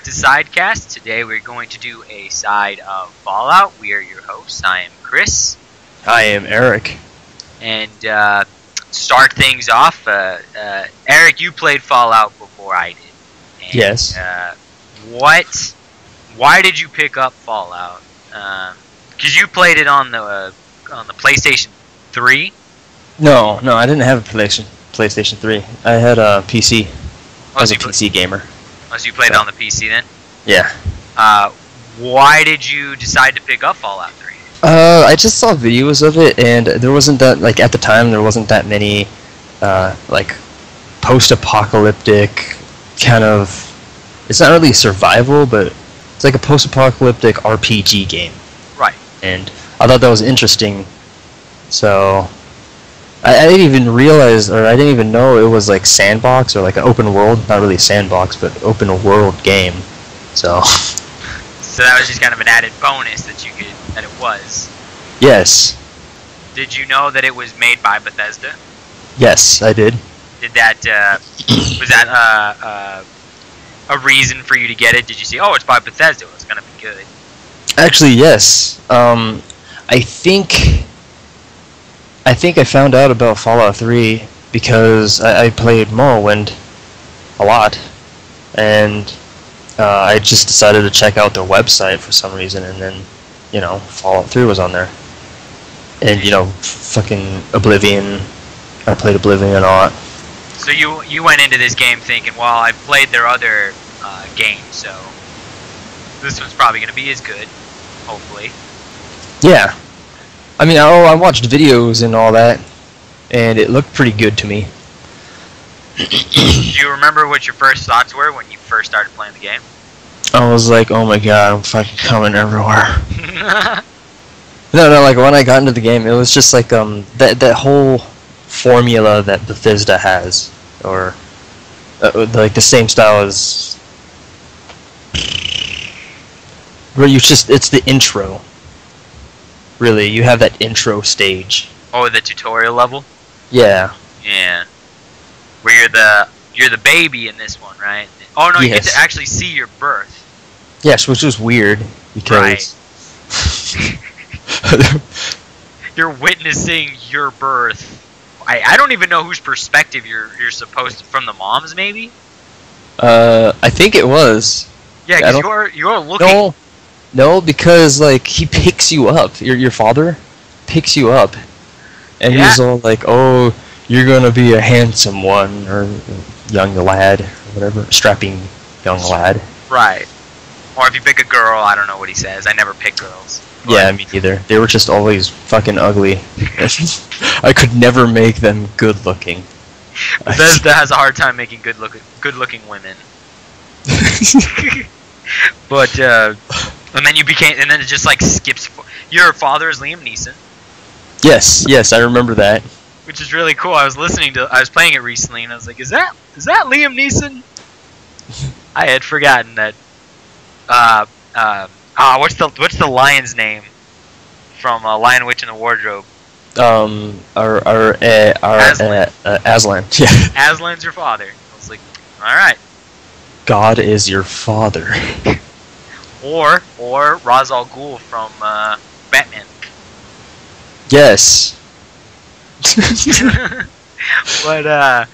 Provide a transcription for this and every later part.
to Sidecast. Today we're going to do a side of Fallout. We are your hosts. I am Chris. I am Eric. And start things off, Eric, you played Fallout before I did. And, yes. Why did you pick up Fallout? Because you played it on the PlayStation 3? No, I didn't have a PlayStation 3. I had a PC. I was a PC gamer. Oh, so you played it on the PC then? Yeah. Why did you decide to pick up Fallout 3? I just saw videos of it, and there wasn't that, like, at the time, there wasn't that many, like, post-apocalyptic kind of, it's not really survival, but it's like a post-apocalyptic RPG game. Right. And I thought that was interesting, so I didn't even realize, or I didn't even know it was like sandbox, or like an open world, not really sandbox, but open world game, so. So that was just kind of an added bonus that it was. Yes. Did you know that it was made by Bethesda? Yes, I did. Did that, was that, a reason for you to get it? Did you say, oh, it's by Bethesda, it's gonna be good? Actually, yes. I think I found out about Fallout 3 because I played Morrowind a lot, and I just decided to check out their website for some reason, and then, you know, Fallout 3 was on there. And, you know, fucking Oblivion, I played Oblivion a lot. So you went into this game thinking, well, I've played their other games, so this one's probably going to be as good, hopefully. Yeah. I mean, I watched videos and all that, and it looked pretty good to me. Do you remember what your first thoughts were when you first started playing the game? I was like, oh my god, I'm fucking coming everywhere. No, like when I got into the game, it was just like that whole formula that Bethesda has, or like the same style as where it's the intro. Really, you have that intro stage. Oh, the tutorial level? Yeah. Yeah. Where you're the baby in this one, right? Oh no, you get to actually see your birth. Yes, which was weird because you're witnessing your birth. I don't even know whose perspective you're supposed to, from the mom's maybe? I think it was. Yeah, because you're looking. No, because like he picks you up. Your father picks you up, and he's all like, "Oh, you're gonna be a handsome one, or young lad, or whatever, strapping young lad." Right. Or if you pick a girl, I don't know what he says. I never pick girls. But yeah, me neither. They were just always fucking ugly. I could never make them good looking. Bethesda has a hard time making good looking women. But and then it just like skips. Your father is Liam Neeson. Yes, I remember that. Which is really cool. I was playing it recently, and I was like, is that Liam Neeson? I had forgotten that. What's the lion's name from Lion, Witch, and the Wardrobe? Aslan. Yeah. Aslan's your father. I was like, all right. God is your father. Or Ra's al Ghul from Batman. Yes. But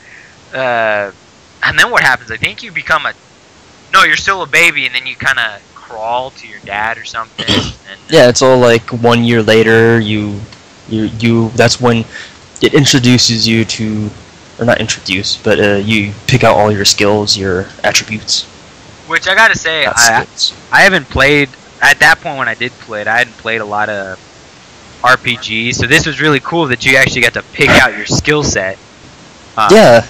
and then what happens? I think you become you're still a baby, and then you kind of crawl to your dad or something. And, yeah, it's all like 1 year later. You that's when it introduces you to, or not introduce, but you pick out all your skills, your attributes. Which I gotta say, I haven't played, at that point when I did play it, I hadn't played a lot of RPGs, so this was really cool that you actually got to pick out your skill set. Yeah.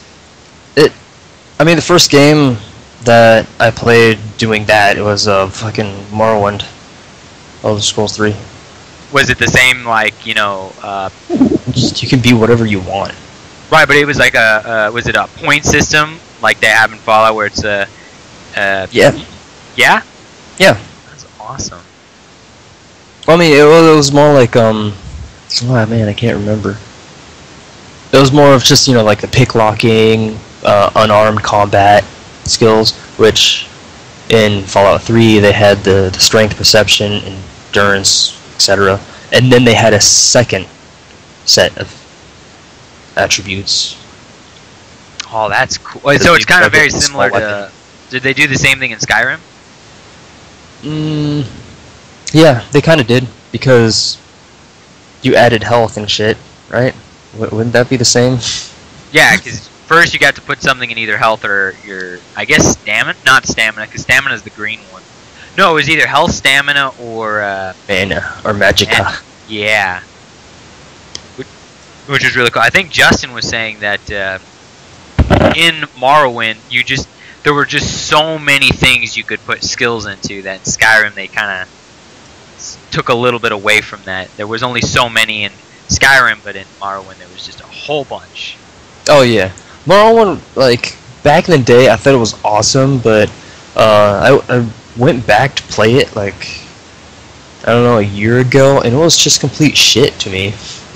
I mean, the first game that I played doing that, it was fucking Morrowind. Elder Scrolls 3. Was it the same, like, you can be whatever you want. Right, but it was like was it a point system, like they have in Fallout, where it's a... Yeah. Yeah? Yeah. That's awesome. Well, I mean, it was more like, oh man, I can't remember. It was more of just, like the pick locking, unarmed combat skills, which In Fallout 3, they had the strength, perception, endurance, etc. And then they had a second set of attributes. Oh, that's cool. So it's kind of very similar to... Did they do the same thing in Skyrim? Yeah, they kind of did, because you added health and shit, right? Wouldn't that be the same? Yeah, because first you got to put something in either health or your, I guess, stamina? Not stamina, because stamina is the green one. No, it was either health, stamina, or... Mana, or magicka. Mana. Yeah. Which is really cool. I think Justin was saying that in Morrowind, there were just so many things you could put skills into that in Skyrim they kind of took a little bit away from that. There was only so many in Skyrim, but in Morrowind there was just a whole bunch. Oh yeah, Morrowind, like, back in the day I thought it was awesome, but I went back to play it, like, I don't know, a year ago, and it was just complete shit to me.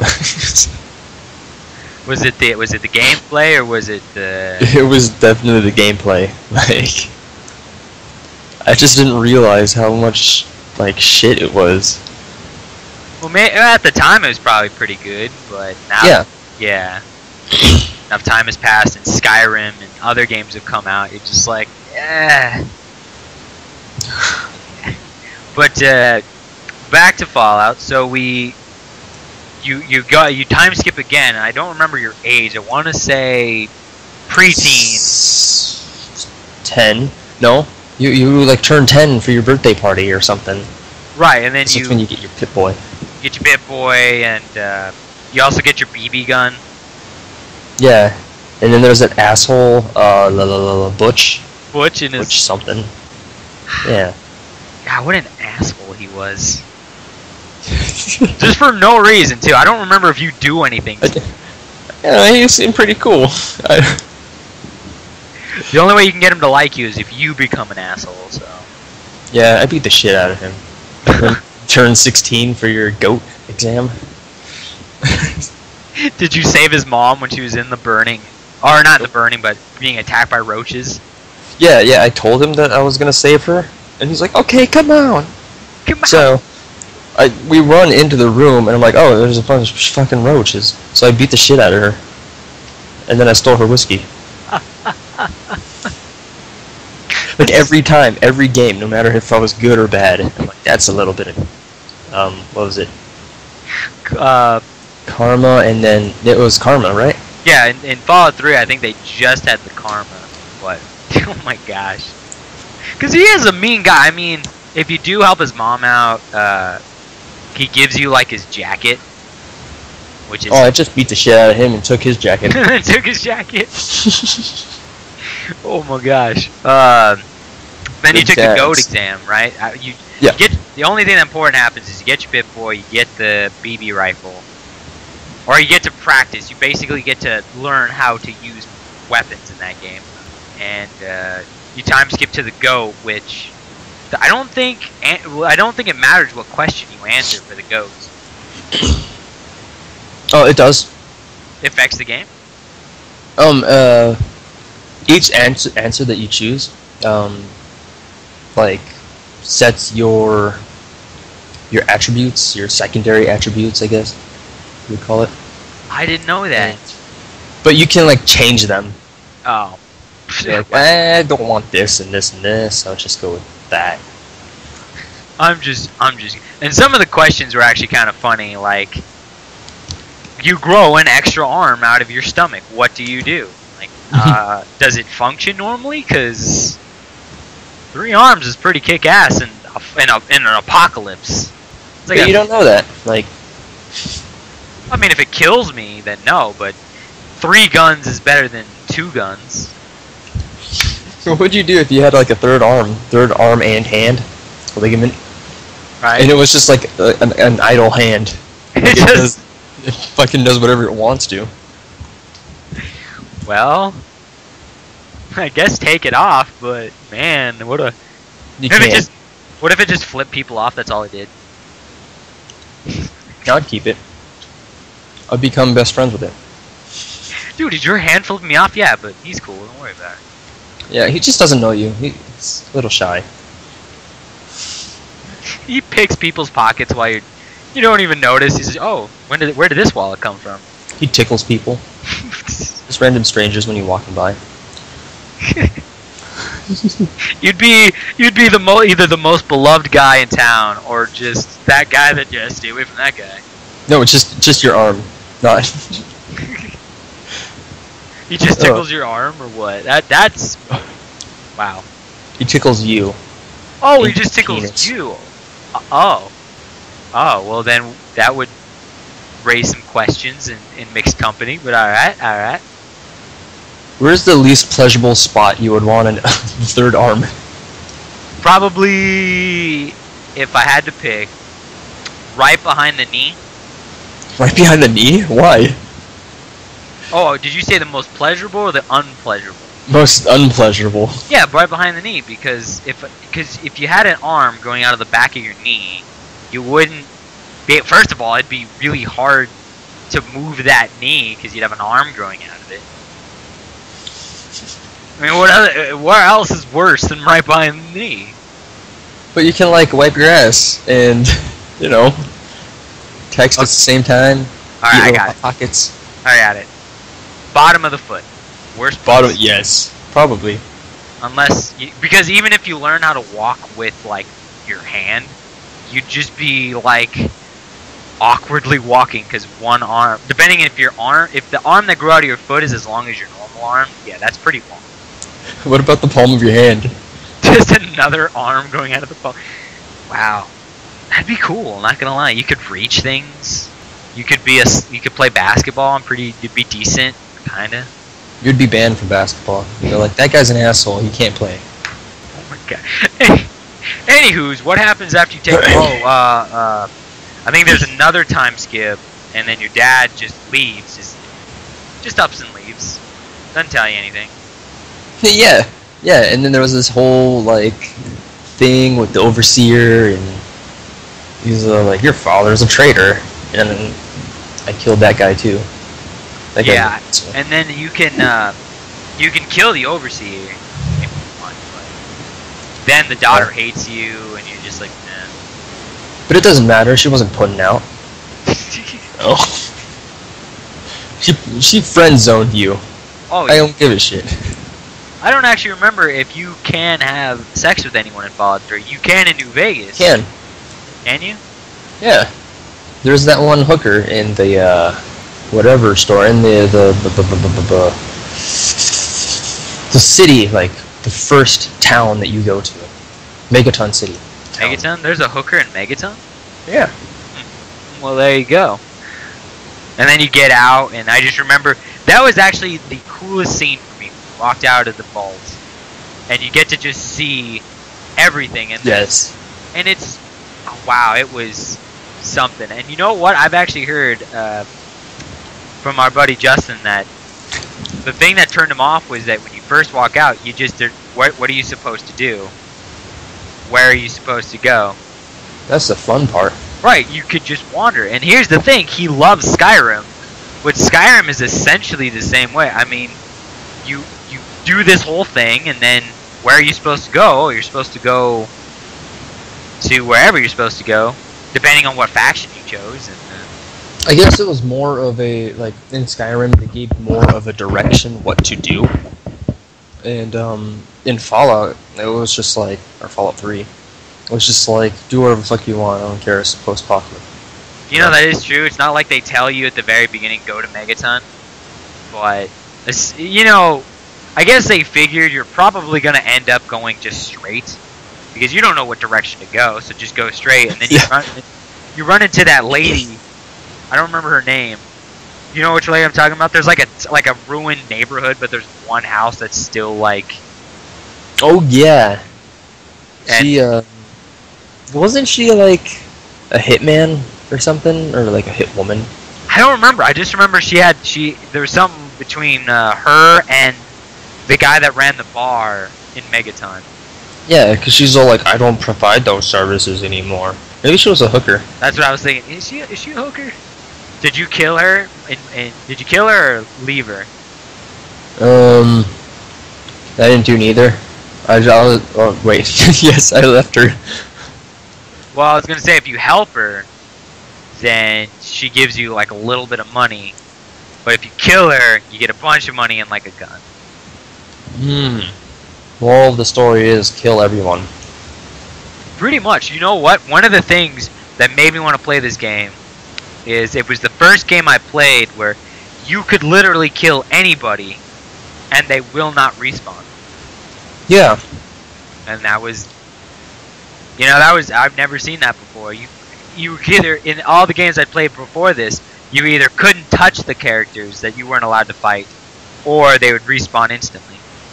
Was it the gameplay, or was it the... It was definitely the gameplay. Like, I just didn't realize how much, like, shit it was. Well, at the time it was probably pretty good, but now... Yeah. Enough time has passed, and Skyrim and other games have come out, it's just like, yeah. But, back to Fallout, so you time skip again, and I don't remember your age. I want to say preteen. 10. No, you like turn 10 for your birthday party or something. Right, and then that's when you get your Pip-Boy. Get your Pip-Boy, and you also get your BB gun. Yeah, and then there's that asshole Butch. Butch and Butch something. Yeah. God, what an asshole he was. Just for no reason, too. I don't remember if you do anything. Yeah, he seemed pretty cool. The only way you can get him to like you is if you become an asshole, so... Yeah, I beat the shit out of him. Turn 16 for your GOAT exam. Did you save his mom when she was in the burning? Or not the burning, but being attacked by roaches? Yeah, I told him that I was gonna save her, and he's like, okay, come on. Come on. So... we run into the room, and I'm like, oh, there's a bunch of fucking roaches. So I beat the shit out of her. And then I stole her whiskey. Like, every time, every game, no matter if I was good or bad, I'm like, that's a little bit of, what was it? Karma, and then, it was Karma, right? Yeah, in Fallout 3, I think they just had the Karma. What? Oh my gosh. Because he is a mean guy. I mean, if you do help his mom out, he gives you, like, his jacket, which is... Oh, I just beat the shit out of him and took his jacket. Took his jacket? Oh my gosh. Then you took the GOAT exam, right? Yeah. The only thing that important happens is you get your Pip-Boy, you get the BB rifle, or you get to practice. You basically get to learn how to use weapons in that game. And you time skip to the GOAT, which... I don't think it matters what question you answer for the GOATs. Oh, it does. It affects the game? Each answer that you choose, like, sets your attributes, your secondary attributes, I guess you would call it. I didn't know that. But you can, like, change them. Oh. You're like, I don't want this and this and this, I'll just go with that. I'm just, and some of the questions were actually kind of funny, like, you grow an extra arm out of your stomach, what do you do? Like, does it function normally? Because 3 arms is pretty kick-ass in an apocalypse. It's like but you don't know that, like... I mean, if it kills me, then no, but 3 guns is better than 2 guns. So what would you do if you had, like, a third arm and hand ligament? Right. And it was just like an idle hand. Like it fucking does whatever it wants to. Well, I guess take it off, but man, what if it just flipped people off? That's all it did. I'd keep it. I'd become best friends with it. Dude, did your hand flip me off? Yeah, but he's cool. Don't worry about it. Yeah, he just doesn't know you. He's a little shy. He picks people's pockets while you don't even notice. He says, "Oh, where did this wallet come from?" He tickles people. Just random strangers when you're walking by. You'd be either the most beloved guy in town or just that guy that just stay away from that guy. No, it's just your arm, not. He just tickles your arm or what? That's wow. He tickles you. Oh, he just tickles penis. you. Oh, well then that would raise some questions in mixed company. But all right. Where's the least pleasurable spot you would want a third arm? Probably, if I had to pick, right behind the knee. Right behind the knee? Why? Oh, did you say the most pleasurable or the unpleasurable? Most unpleasurable. Yeah, right behind the knee, because if you had an arm going out of the back of your knee, you wouldn't be. First of all, it'd be really hard to move that knee because you'd have an arm growing out of it. I mean, what else is worse than right behind the knee? But you can like wipe your ass and text at the same time. All right, I got it. Pockets. I got it. Bottom of the foot. Worst Bottom. place. Yes, probably. Because even if you learn how to walk with like your hand, you'd just be like awkwardly walking because one arm, depending if the arm that grew out of your foot is as long as your normal arm, yeah, that's pretty long. What about the palm of your hand? Just another arm going out of the palm. Wow, that'd be cool. Not gonna lie, you could reach things. You could play basketball and you'd be decent, kinda. You'd be banned from basketball. They're like, that guy's an asshole. He can't play. Oh my god. Anywho's, what happens after you take? I think there's another time skip, and then your dad just leaves, just ups and leaves. Doesn't tell you anything. Yeah, and then there was this whole like thing with the overseer, and he's like, your father's a traitor, and then I killed that guy too. That guy yeah, and then you can kill the overseer if you want, but then the daughter hates you, and you're just like, nah. But it doesn't matter. She wasn't putting out. Oh, she friend zoned you. Oh, I don't give a shit. I don't actually remember if you can have sex with anyone in Fallout 3. You can in New Vegas. Can you? Yeah. There's that one hooker in the whatever store in the city, like the first town that you go to, Megaton City. Town. Megaton? There's a hooker in Megaton? Yeah. Well, there you go. And then you get out, and I just remember that was actually the coolest scene for me. We walked out of the vault, and you get to just see everything. And yes. And it's wow, it was something. And you know what? I've actually heard from our buddy Justin that the thing that turned him off was that when you first walk out, you just what are you supposed to do? Where are you supposed to go? That's the fun part. Right, you could just wander. And here's the thing, he loves Skyrim, which Skyrim is essentially the same way. I mean, you do this whole thing, and then where are you supposed to go? You're supposed to go to wherever you're supposed to go, depending on what faction you chose. And I guess it was more of a, like, in Skyrim, they gave more of a direction what to do. And in Fallout, it was just like, or Fallout 3, it was just like, do whatever the fuck you want, I don't care, it's post-apocalypse. You know, that is true. It's not like they tell you at the very beginning, go to Megaton. But, you know, I guess they figured you're probably going to end up going just straight. Because you don't know what direction to go, so just go straight. And then you run into that lady. I don't remember her name. You know which lady I'm talking about? There's like a ruined neighborhood, but there's one house that's still like... Oh, yeah. And She, wasn't she like a hitman or something? Or like a hit woman? I don't remember. I just remember there was something between her and the guy that ran the bar in Megaton. Yeah, because she's all like, I don't provide those services anymore. Maybe she was a hooker. That's what I was thinking. Is she a hooker? Did you kill her? Did you kill her or leave her? I didn't do neither. Oh, wait. Yes, I left her. Well, I was gonna say if you help her, then she gives you like a little bit of money. But if you kill her, you get a bunch of money and like a gun. Moral of the story is kill everyone. Pretty much. You know what? One of the things that made me want to play this game is it was the first game I played where you could literally kill anybody and they will not respawn. Yeah. And that was, you know, that was, I've never seen that before. You either, in all the games I played before this, you either couldn't touch the characters that you weren't allowed to fight, or they would respawn instantly.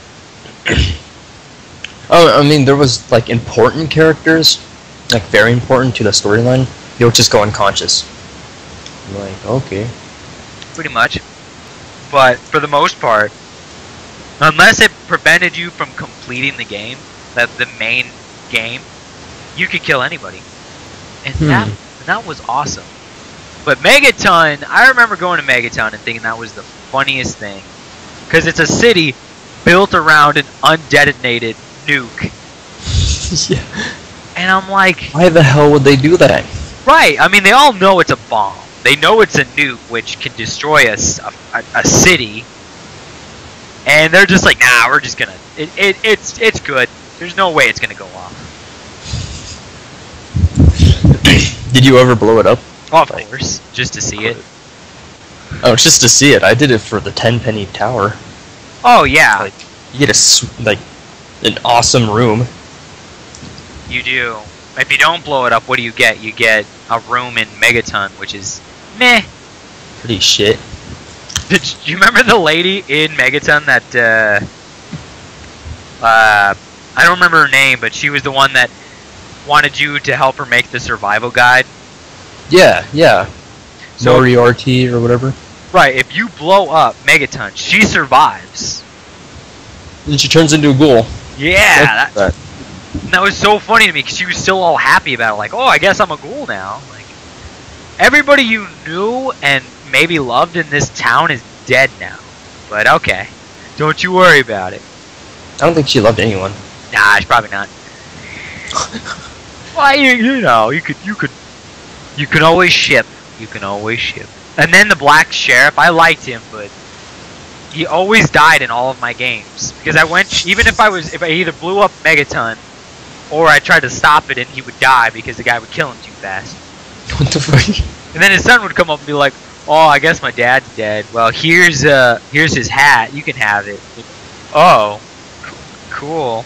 Oh, I mean, there was, like, important characters, like, very important to the storyline. They would just go unconscious. I'm like, okay. Pretty much. But, for the most part, unless it prevented you from completing the game, the main game, you could kill anybody. And that was awesome. But Megaton, I remember going to Megaton and thinking that was the funniest thing. Because it's a city built around an undetonated nuke. Yeah. And I'm like... Why the hell would they do that? Right, I mean, they all know it's a bomb. They know it's a nuke which can destroy a city. And they're just like, nah, we're just gonna... It's good. There's no way it's gonna go off. Did you ever blow it up? Oh, of course. Just to see it. Oh, just to see it. I did it for the 10-penny tower. Oh, yeah. Like, you get an awesome room. You do. If you don't blow it up, what do you get? You get a room in Megaton, which is meh. Pretty shit. Do you remember the lady in Megaton that, I don't remember her name, but she was the one that wanted you to help her make the survival guide? Yeah, yeah. So, Moriarty or whatever. Right, if you blow up Megaton, she survives. And she turns into a ghoul. Yeah, that was so funny to me because she was still all happy about it. Like, oh, I guess I'm a ghoul now. Like, everybody you knew and maybe loved in this town is dead now. But okay, don't you worry about it. I don't think she loved anyone. Nah, she's probably not. Well, you know, you could always ship. You can always ship. And then the Black Sheriff, I liked him, but he always died in all of my games because I went, even if I either blew up Megaton or I tried to stop it and he would die because the guy would kill him too fast. What the fuck? And then his son would come up and be like, "Oh, I guess my dad's dead. Well, here's his hat. You can have it." Oh, cool.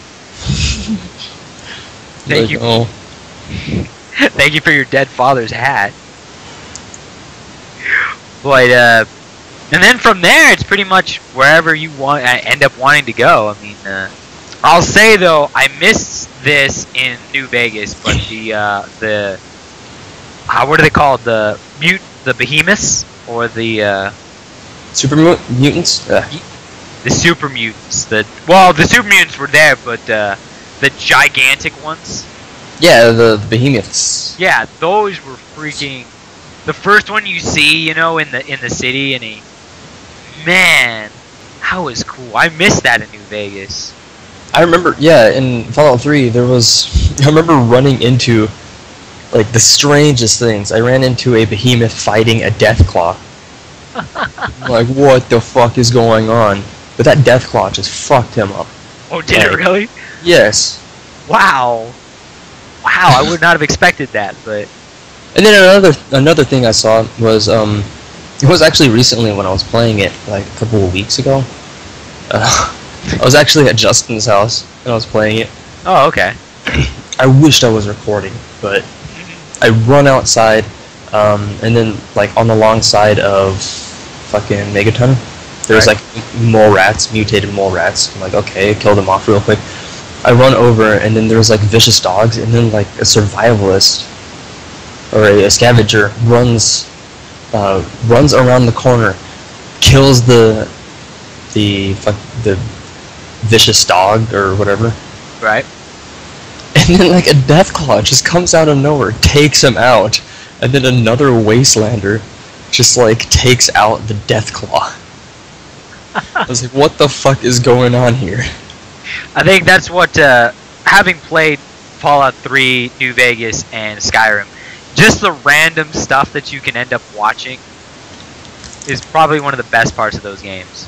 Thank you. Oh. Thank you for your dead father's hat. But and then from there, it's pretty much wherever you end up wanting to go. I mean, I'll say though, I missed this in New Vegas, but the what are they called? The behemoths or the super mutants? The super mutants. The super mutants were there, but the gigantic ones. Yeah, the behemoths. Yeah, those were freaking. The first one you see, you know, in the city, and man, that was cool. I missed that in New Vegas. I remember, yeah, in Fallout 3, I remember running into, like, the strangest things. I ran into a behemoth fighting a Deathclaw. Like, what the fuck is going on? But that Deathclaw just fucked him up. Oh, did it really? Yes. Wow. Wow, I would not have expected that, but... And then another thing I saw was, it was actually recently when I was playing it, like a couple of weeks ago. I was actually at Justin's house and I was playing it. Oh, okay. I wished I was recording, but I run outside, and then like on the long side of fucking Megaton, there's like mole rats, mutated mole rats. I'm like, okay, kill them off real quick. I run over, and then there's like vicious dogs, and then like a survivalist or a scavenger runs around the corner, kills the vicious dog or whatever. Right. And then like a Deathclaw just comes out of nowhere, takes him out, and then another Wastelander just like takes out the Deathclaw. I was like, what the fuck is going on here? I think that's what, having played Fallout 3, New Vegas, and Skyrim, just the random stuff that you can end up watching is probably one of the best parts of those games.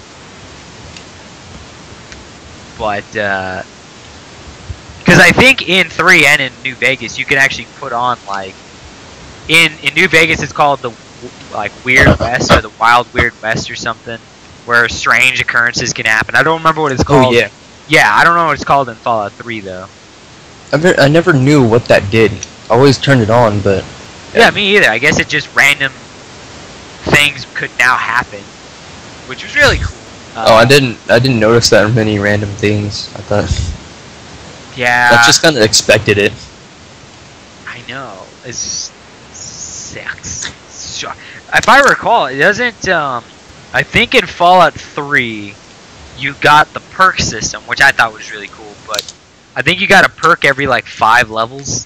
But, because I think in 3 and in New Vegas, you can actually put on, like, in New Vegas it's called the, like, Weird West, or the Wild Weird West or something, where strange occurrences can happen. I don't remember what it's called. Oh, yeah. Yeah, I don't know what it's called in Fallout 3, though. I never knew what that did. I always turned it on, but... Yeah, me either. I guess it just random things could now happen, which was really cool. Oh, I didn't notice that many random things. I thought... Yeah. I just kind of expected it. I know. It's... Sucks. If I recall, it doesn't, I think in Fallout 3, you got the perk system, which I thought was really cool, but I think you got a perk every, like, 5 levels.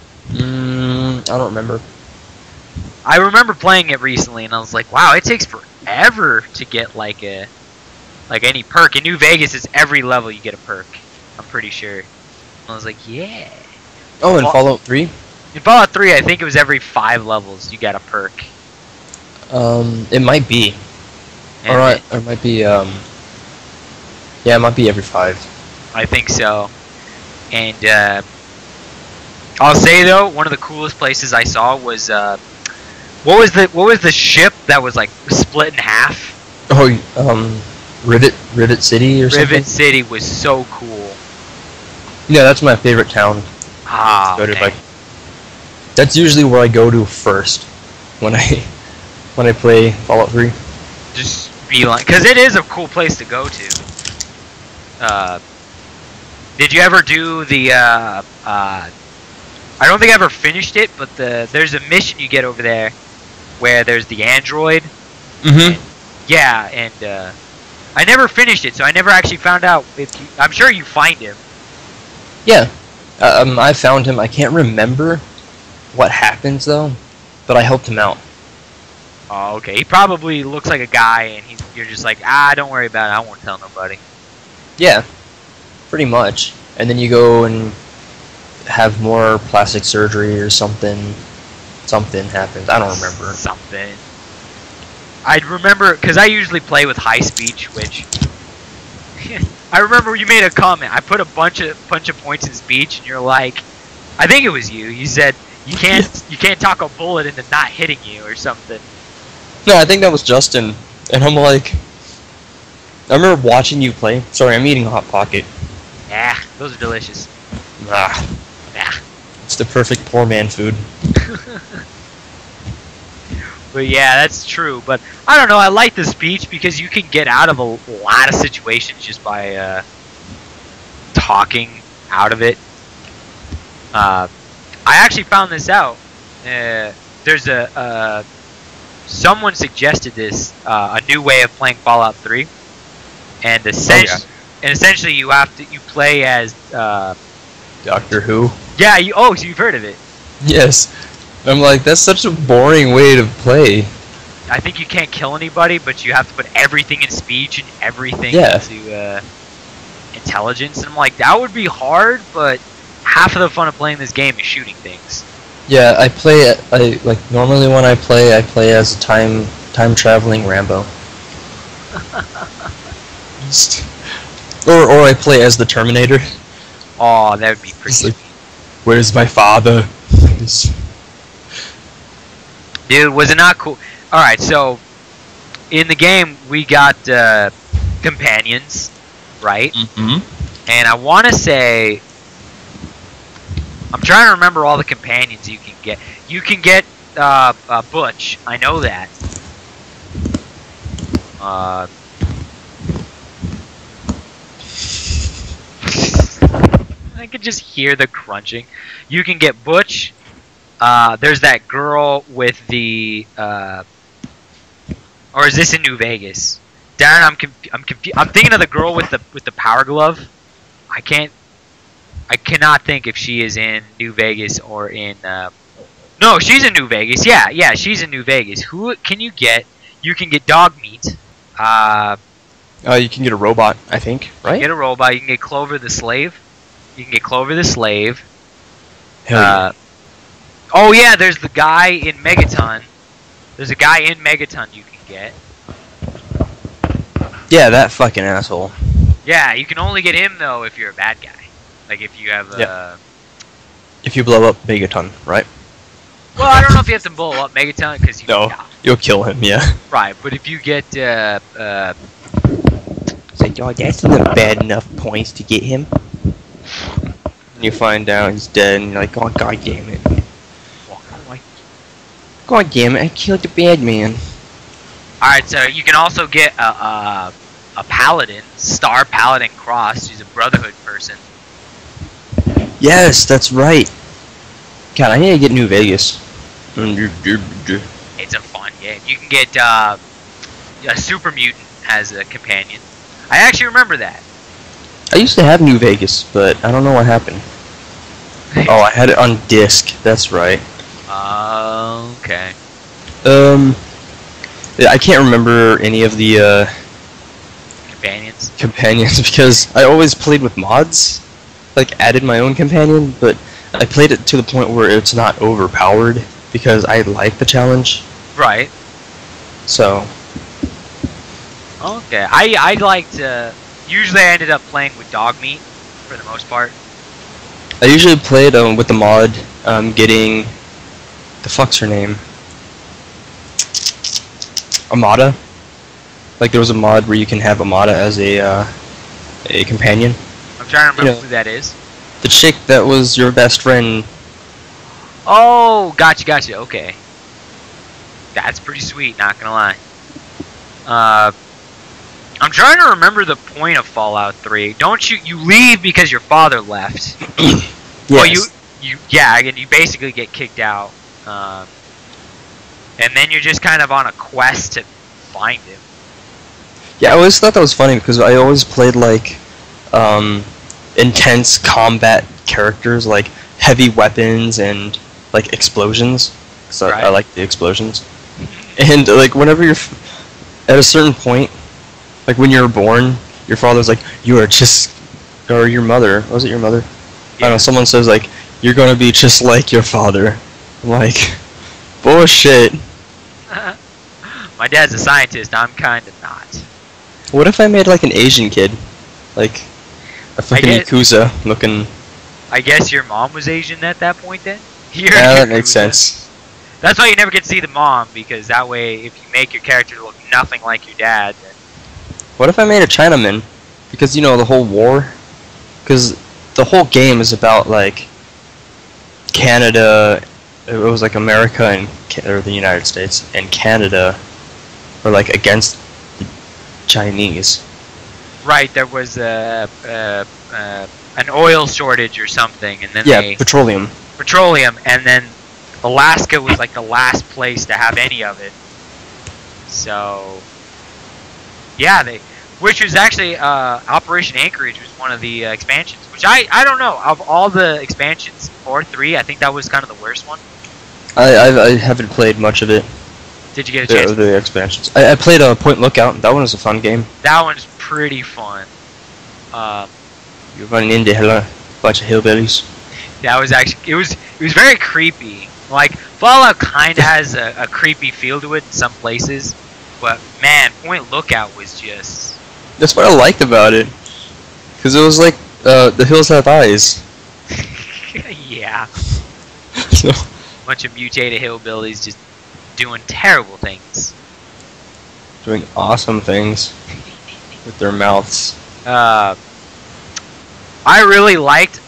I don't remember. I remember playing it recently, and I was like, wow, it takes forever to get, like, any perk. In New Vegas, it's every level you get a perk, I'm pretty sure. And I was like, yeah. Oh, in Fallout 3? In Fallout 3, I think it was every 5 levels you got a perk. It might be. Or it might be, yeah, it might be every 5. I think so. And, I'll say, though, one of the coolest places I saw was, what was the ship that was, like, split in half? Oh, Rivet City or something? Rivet City was so cool. Yeah, that's my favorite town. Ah, okay. That's usually where I go to first when I play Fallout 3. Just be like, because it is a cool place to go to. Did you ever do the? I don't think I ever finished it, but there's a mission you get over there where there's the android. Mm-hmm. Yeah, and I never finished it, so I never actually found out if I'm sure you find him. Yeah, I found him. I can't remember what happens though, but I helped him out. Oh, okay. He probably looks like a guy, and you're just like, don't worry about it. I won't tell nobody. Yeah, pretty much. And then you go and have more plastic surgery or something. Something happens. I don't remember. Something. I'd remember, because I usually play with high speech, which... I remember you made a comment. I put a bunch of points in speech, and you're like... I think it was you. You said, you can't talk a bullet into not hitting you, or something. No, I think that was Justin. And I'm like... I remember watching you play. Sorry, I'm eating a Hot Pocket. Yeah, those are delicious. Ah. Yeah. It's the perfect poor man food. But yeah, that's true. But I don't know, I like the speech because you can get out of a lot of situations just by talking out of it. I actually found this out. There's someone suggested this, a new way of playing Fallout 3. And essentially you play as Doctor Who? Yeah, so you've heard of it. Yes. I'm like, that's such a boring way to play. I think you can't kill anybody, but you have to put everything in speech and everything into intelligence. And I'm like, that would be hard, but half of the fun of playing this game is shooting things. Yeah, normally when I play as a time traveling Rambo. or I play as the Terminator. Oh, that would be pretty. Like, where's my father? Dude, was it not cool? Alright, so in the game we got companions, right? Mm-hmm. And I want to say, I'm trying to remember all the companions you can get. You can get Butch, I know that. I could just hear the crunching. You can get Butch. There's that girl with the, or is this in New Vegas? Darren, I'm confused. I'm thinking of the girl with the power glove. I cannot think if she is in New Vegas or in. No, she's in New Vegas. Yeah, she's in New Vegas. Who can you get? You can get dog meat. You can get a robot, I think, right? Get a robot. You can get Clover the Slave. Hell yeah. Oh yeah, there's the guy in Megaton. There's a guy in Megaton you can get. Yeah, that fucking asshole. Yeah, you can only get him though if you're a bad guy. Like if you have If you blow up Megaton, right? Well, I don't know if you have to blow up Megaton because you No, you'll kill him, yeah. Right, but if you get It's like, oh, that's not bad enough points to get him. And you find out he's dead, and you're like, oh, god damn it. God damn it, I killed the bad man. Alright, so you can also get a Paladin, Star Paladin Cross, who's a Brotherhood person. Yes, that's right. God, I need to get New Vegas. It's a fun game. You can get a Super Mutant as a companion. I actually remember that. I used to have New Vegas, but I don't know what happened. Oh, I had it on disc, that's right. Okay. I can't remember any of the companions because I always played with mods, like added my own companion, but I played it to the point where it's not overpowered because I like the challenge. Right. So. Okay. I liked. Usually, I ended up playing with Dogmeat for the most part. I usually played with the mod, getting. The fuck's her name? Amada. Like there was a mod where you can have Amada as a companion. I'm trying to remember who that is. The chick that was your best friend. Oh, gotcha. Okay. That's pretty sweet, not gonna lie. I'm trying to remember the point of Fallout 3. Don't you leave because your father left? Yes. Well, and you basically get kicked out. And then you're just kind of on a quest to find him. Yeah, I always thought that was funny because I always played like intense combat characters, like heavy weapons and like explosions. So I like the explosions. And like whenever you're at a certain point, like when you're born, your father's like, you are just, or your mother, was it your mother? Yeah. I don't know, someone says like, you're gonna be just like your father. I'm like, bullshit. My dad's a scientist, I'm kinda not. What if I made like an Asian kid? Like, a fucking Yakuza looking... I guess your mom was Asian at that point then? Yeah, that makes sense. That's why you never get to see the mom, because that way, if you make your character look nothing like your dad, then... What if I made a Chinaman? Because, you know, the whole war? Because the whole game is about, like, Canada... It was, like, America and... or the United States and Canada were, like, against the Chinese. Right, there was an oil shortage or something, and then petroleum. Petroleum, and then Alaska was like the last place to have any of it. So, yeah, which was actually Operation Anchorage was one of the expansions. Which I don't know, of all the expansions for 3, I think that was kind of the worst one. I haven't played much of it. Did you get a chance? The expansions. I played Point Lookout. That one was a fun game. That one's pretty fun. You're running into a bunch of hillbillies. That was actually it was very creepy. Like Fallout kind of has a creepy feel to it in some places, but man, Point Lookout was just. That's what I liked about it, because it was like the hills have eyes. Yeah. So. Bunch of mutated hillbillies just doing terrible things. Doing awesome things with their mouths. I really liked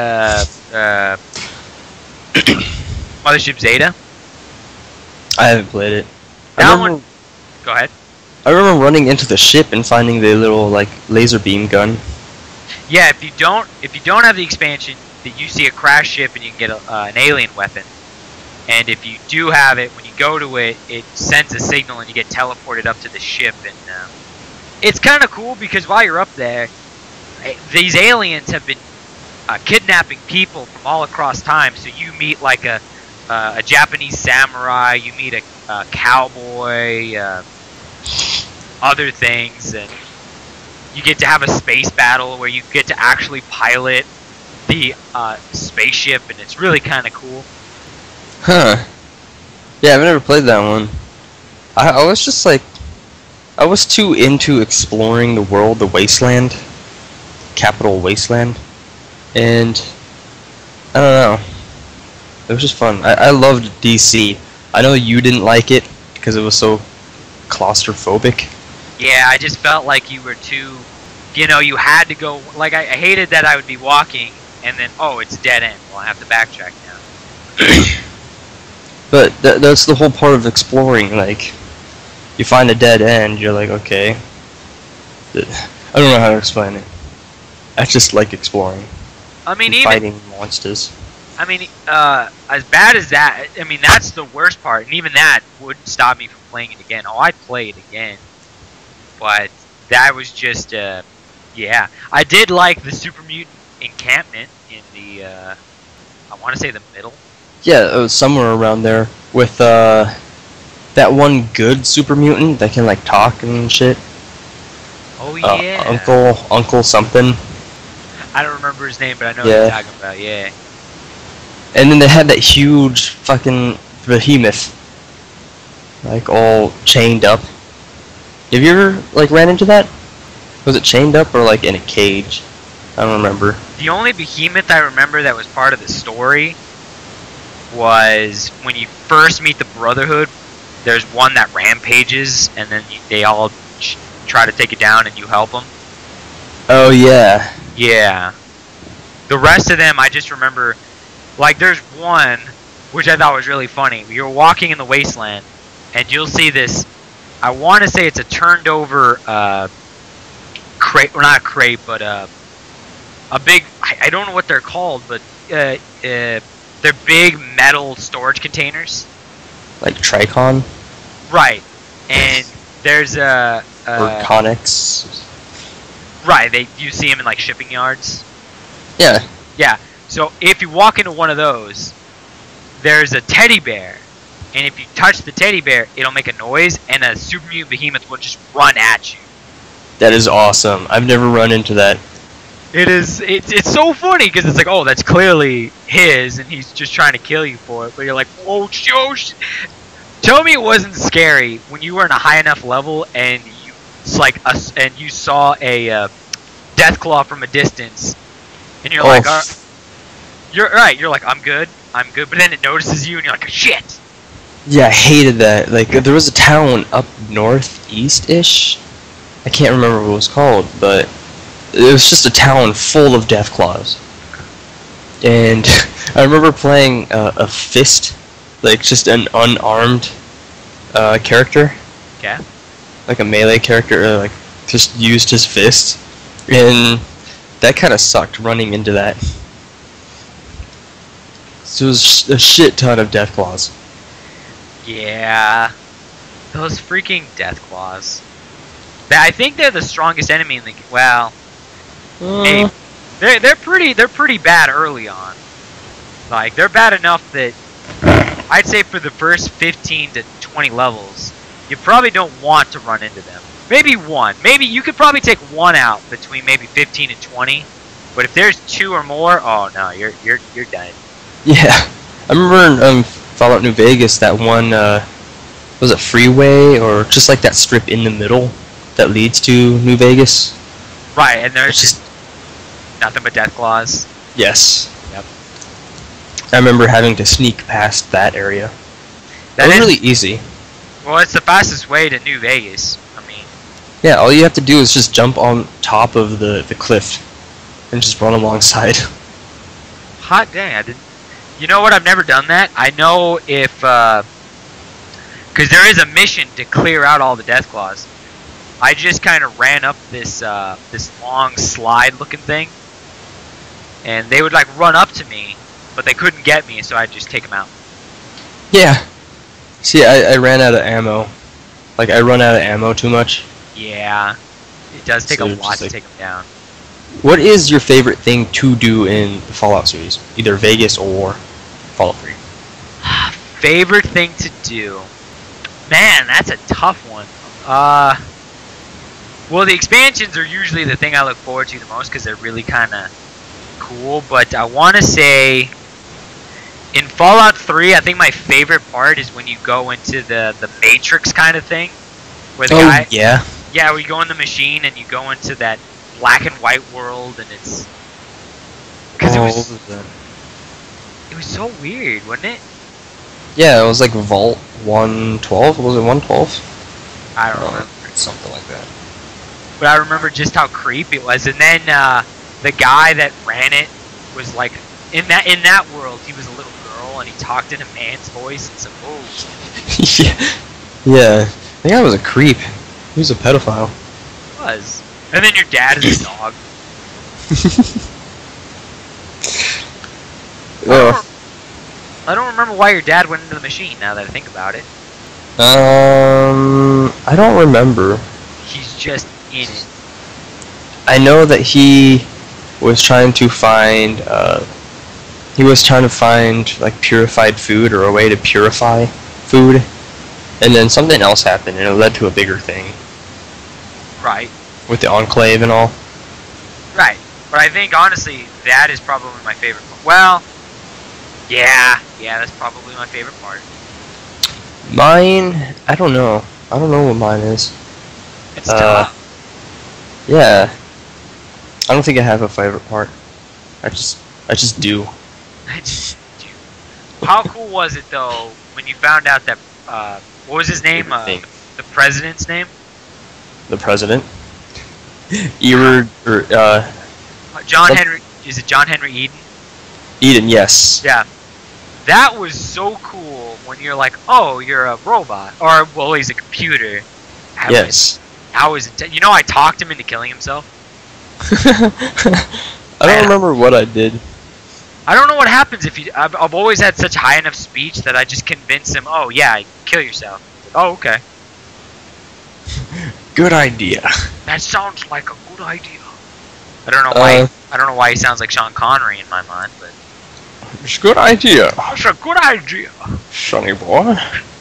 Mothership Zeta. I haven't played it. That one. Go ahead. I remember running into the ship and finding the little like laser beam gun. Yeah, if you don't have the expansion, that you see a crash ship and you can get an alien weapon. And if you do have it, when you go to it, it sends a signal and you get teleported up to the ship. And it's kind of cool because while you're up there, these aliens have been kidnapping people from all across time. So you meet like a Japanese samurai, you meet a cowboy, other things, and You get to have a space battle where you get to actually pilot the spaceship, and it's really kind of cool. Huh. Yeah, I've never played that one. I was just like, I was too into exploring the world, the wasteland, Capital Wasteland, and I don't know. It was just fun. I loved DC. I know you didn't like it because it was so claustrophobic. Yeah, I just felt like you were too, you know, you had to go, like, I hated that I would be walking, and then, oh, it's a dead end. Well, I have to backtrack now. But that's the whole part of exploring, like, you find a dead end, you're like, okay. I don't know how to explain it. I just like exploring. I mean, and even fighting monsters. I mean, as bad as that, I mean, that's the worst part, and even that wouldn't stop me from playing it again. Oh, I'd play it again. But that was just, yeah. I did like the Super Mutant encampment in the, I want to say the middle. Yeah, it was somewhere around there with, that one good Super Mutant that can, like, talk and shit. Oh, yeah. Uncle something. I don't remember his name, but I know what you're talking about, yeah. And then they had that huge fucking behemoth, like, all chained up. Have you ever, like, ran into that? Was it chained up or, like, in a cage? I don't remember. The only behemoth I remember that was part of the story was when you first meet the Brotherhood, there's one that rampages, and then they all try to take it down and you help them. Oh, yeah. Yeah. The rest of them, I just remember, like, there's one, which I thought was really funny. You're walking in the wasteland, and you'll see this, I want to say it's a turned over crate, or not a crate, but a big, I don't know what they're called, but they're big metal storage containers. Like Tricon? Right. And there's a... or Connex. Right, you see them in, like, shipping yards. Yeah. Yeah. So if you walk into one of those, there's a teddy bear. And if you touch the teddy bear, it'll make a noise, and a Super Mutant Behemoth will just run at you. That is awesome. I've never run into that. It's so funny, because it's like, oh, that's clearly his, and he's just trying to kill you for it. But you're like, oh, tell me it wasn't scary when you were in a high enough level, and you saw a Deathclaw from a distance, and you're like, you're right. You're like, I'm good, but then it notices you, and you're like, shit. Yeah, I hated that. Like, there was a town up northeast-ish. I can't remember what it was called, but it was just a town full of Deathclaws. And I remember playing a Fist, like just an unarmed character. Okay. Like a melee character, like just used his fist. And that kind of sucked, running into that. So it was a shit ton of Deathclaws. Yeah, those freaking Deathclaws. I think they're the strongest enemy in the game. Well, hey, they're pretty bad early on. Like, they're bad enough that I'd say for the first 15 to 20 levels, you probably don't want to run into them. Maybe one. Maybe you could probably take one out between maybe 15 and 20. But if there's two or more, oh no, you're done. Yeah, I remember in Fallout New Vegas, that one, was it Freeway, or just like that strip in the middle that leads to New Vegas? Right, and there's just nothing but Deathclaws. Yes. Yep. I remember having to sneak past that area. That was really easy. Well, it's the fastest way to New Vegas. I mean... Yeah, all you have to do is just jump on top of the cliff and just run alongside. Hot dang, I didn't... You know what, I've never done that. I know if, because there is a mission to clear out all the Deathclaws. I just kind of ran up this long slide-looking thing, and they would, like, run up to me, but they couldn't get me, so I'd just take them out. Yeah. See, I ran out of ammo. Like, I run out of ammo too much. Yeah. It does take a lot to take them down. What is your favorite thing to do in the Fallout series? Either Vegas or Fallout 3. Favorite thing to do? Man, that's a tough one. Well, the expansions are usually the thing I look forward to the most because they're really kind of cool. But I want to say, in Fallout 3, I think my favorite part is when you go into the Matrix kind of thing, where the guy, yeah. yeah, where you go in the machine and you go into that black and white world, and it's because What was that? it was so weird, wasn't it? Yeah, it was like Vault 112. Was it 112? I don't remember. Something like that. But I remember just how creepy it was, and then the guy that ran it was like in that world he was a little girl and he talked in a man's voice and said, "Oh." Yeah. The guy was a creep. He was a pedophile. He was. And then your dad is a dog. Ugh. I don't remember why your dad went into the machine. Now that I think about it, I don't remember. he's just in it. I know that he was trying to find like purified food or a way to purify food, and then something else happened and it led to a bigger thing Right. with the Enclave and all. Right. But I think honestly that is probably my favorite part. Well, yeah, that's probably my favorite part. Mine, I don't know. I don't know what mine is. It's tough. Yeah. I don't think I have a favorite part. I just do. I just do. How cool was it though when you found out that what was his name? Favorite The president's name? The president. Eward or John What? Henry. Is it John Henry Eden? Eden, yes. Yeah. That was so cool when you're like, oh, you're a robot, or well, he's a computer. Yes. That was you know, I talked him into killing himself. I don't remember what I did. I don't know what happens if you. I've always had such high enough speech that I just convince him. Oh yeah, kill yourself. Oh okay. Good idea. That sounds like a good idea. I don't know why. I don't know why he sounds like Sean Connery in my mind, but It's a good idea, it's a good idea. sonny boy.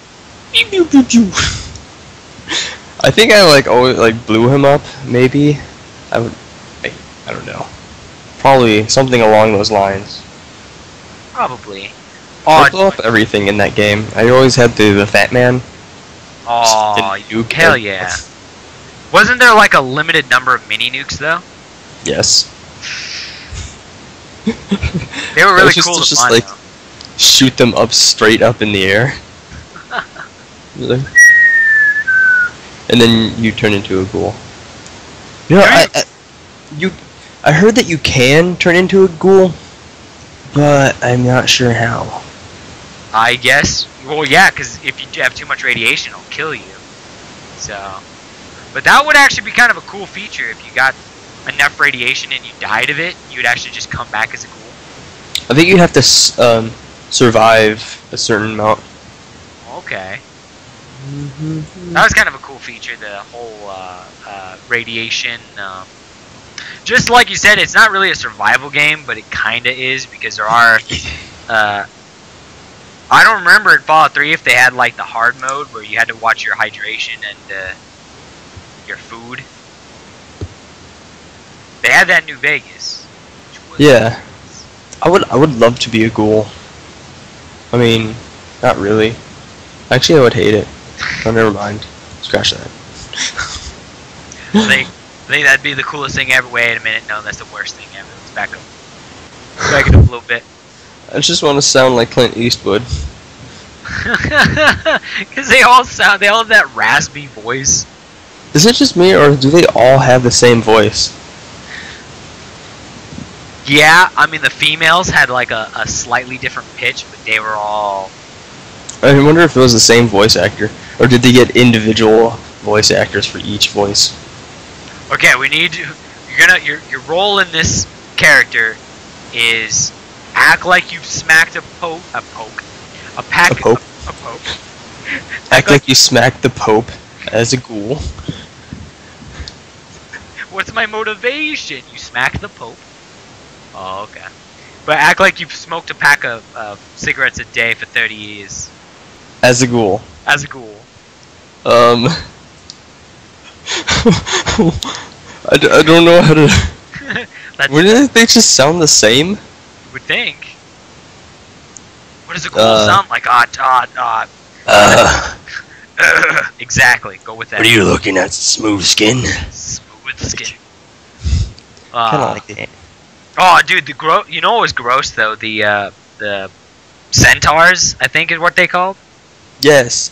I think I always blew him up. Maybe I don't know. Probably something along those lines. Probably. I blew up everything in that game. I always had the Fat Man. Oh, nuke hell it. yeah. Wasn't there like a limited number of mini nukes though? Yes. They were really It's cool to just find. like shoot them up straight up in the air. And then you turn into a ghoul. You know, I heard that you can turn into a ghoul, but I'm not sure how. I guess. Well, yeah, because if you have too much radiation, it'll kill you. So, but that would actually be kind of a cool feature if you got enough radiation and you died of it. You would actually just come back as a ghoul. I think you have to survive a certain amount. Okay. That was kind of a cool feature, the whole radiation. Just like you said, it's not really a survival game, but it kind of is because there are. I don't remember in Fallout 3 if they had like the hard mode where you had to watch your hydration and your food. They had that in New Vegas. Which was Yeah. I would love to be a ghoul. I mean, not really. Actually, I would hate it. Oh, never mind. Scratch that. I think that'd be the coolest thing ever. Wait a minute, no, that's the worst thing ever. Let's back up. Back it up a little bit. I just want to sound like Clint Eastwood. Because they all have that raspy voice. Is it just me, or do they all have the same voice? Yeah, I mean the females had like a slightly different pitch, but they were all. I wonder if it was the same voice actor, or did they get individual voice actors for each voice? Okay, we need to. Your role in this character is act like you've smacked a poke. Act like you smacked the Pope as a ghoul. What's my motivation? You smack the Pope. Oh, okay. But act like you've smoked a pack of cigarettes a day for 30 years. As a ghoul. As a ghoul. I don't know how to. Wouldn't they just sound the same? You would think. What does a ghoul sound like? Exactly. Go with that. What are you looking at? Smooth skin. Smooth skin. Kind of like it. Oh, dude, you know what was gross though? The centaurs, I think, is what they called. Yes.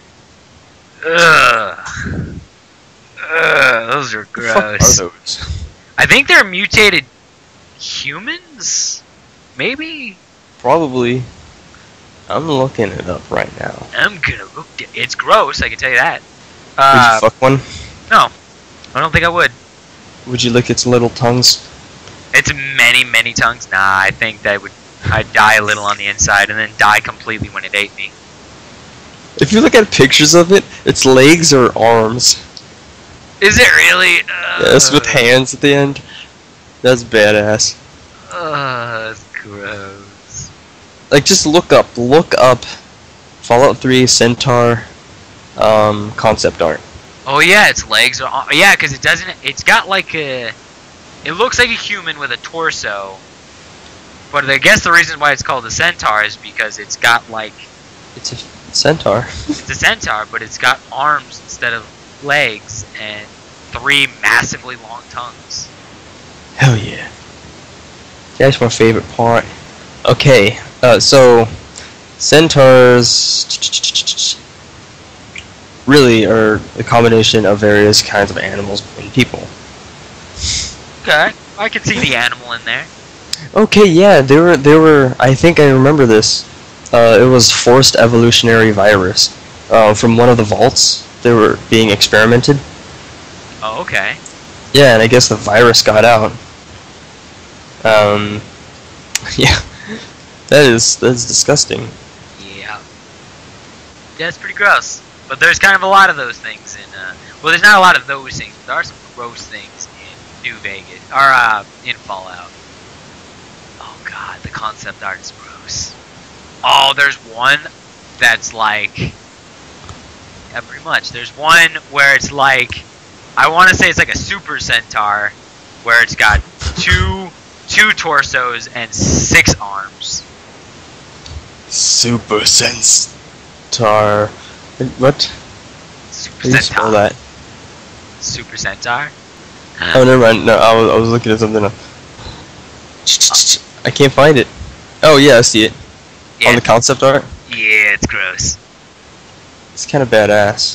Ugh. Those are gross. What are those? I think they're mutated humans? Maybe? Probably. I'm looking it up right now. I'm gonna look at it's gross, I can tell you that. Would you fuck one? No. I don't think I would. Would you lick its little tongues? It's many, many tongues? Nah, I think that I'd die a little on the inside and then die completely when it ate me. If you look at pictures of it, its legs are arms. Is it really? Yes, with hands at the end. That's badass. That's gross. Like, just look up Fallout 3 Centaur concept art. Oh yeah, its legs are yeah, because it's got like it looks like a human with a torso. But I guess the reason why it's called a centaur is because it's got like It's a centaur. It's a centaur, but it's got arms instead of legs and 3 massively long tongues. Hell yeah. That's my favorite part. Okay, so centaurs really are a combination of various kinds of animals and people. Okay, I can see the animal in there. Okay, yeah, they were. I think I remember this. It was forced evolutionary virus from one of the vaults. They were being experimented. Oh, okay. Yeah, and I guess the virus got out. Yeah, that's disgusting. Yeah. Yeah, it's pretty gross. But there's kind of a lot of those things in, well, there's not a lot of those things, but there are some gross things in New Vegas, or, in Fallout. Oh god, the concept art is gross. Oh, there's one that's like, yeah, pretty much. There's one where it's like, I want to say it's like a super centaur, where it's got two torsos and 6 arms. Super centaur. What? Super How do you spell centaur. that? Super centaur? Oh, never mind. No, I was looking at something. I can't find it. Oh yeah, I see it. Yeah. On the concept art. Yeah, it's gross. It's kind of badass.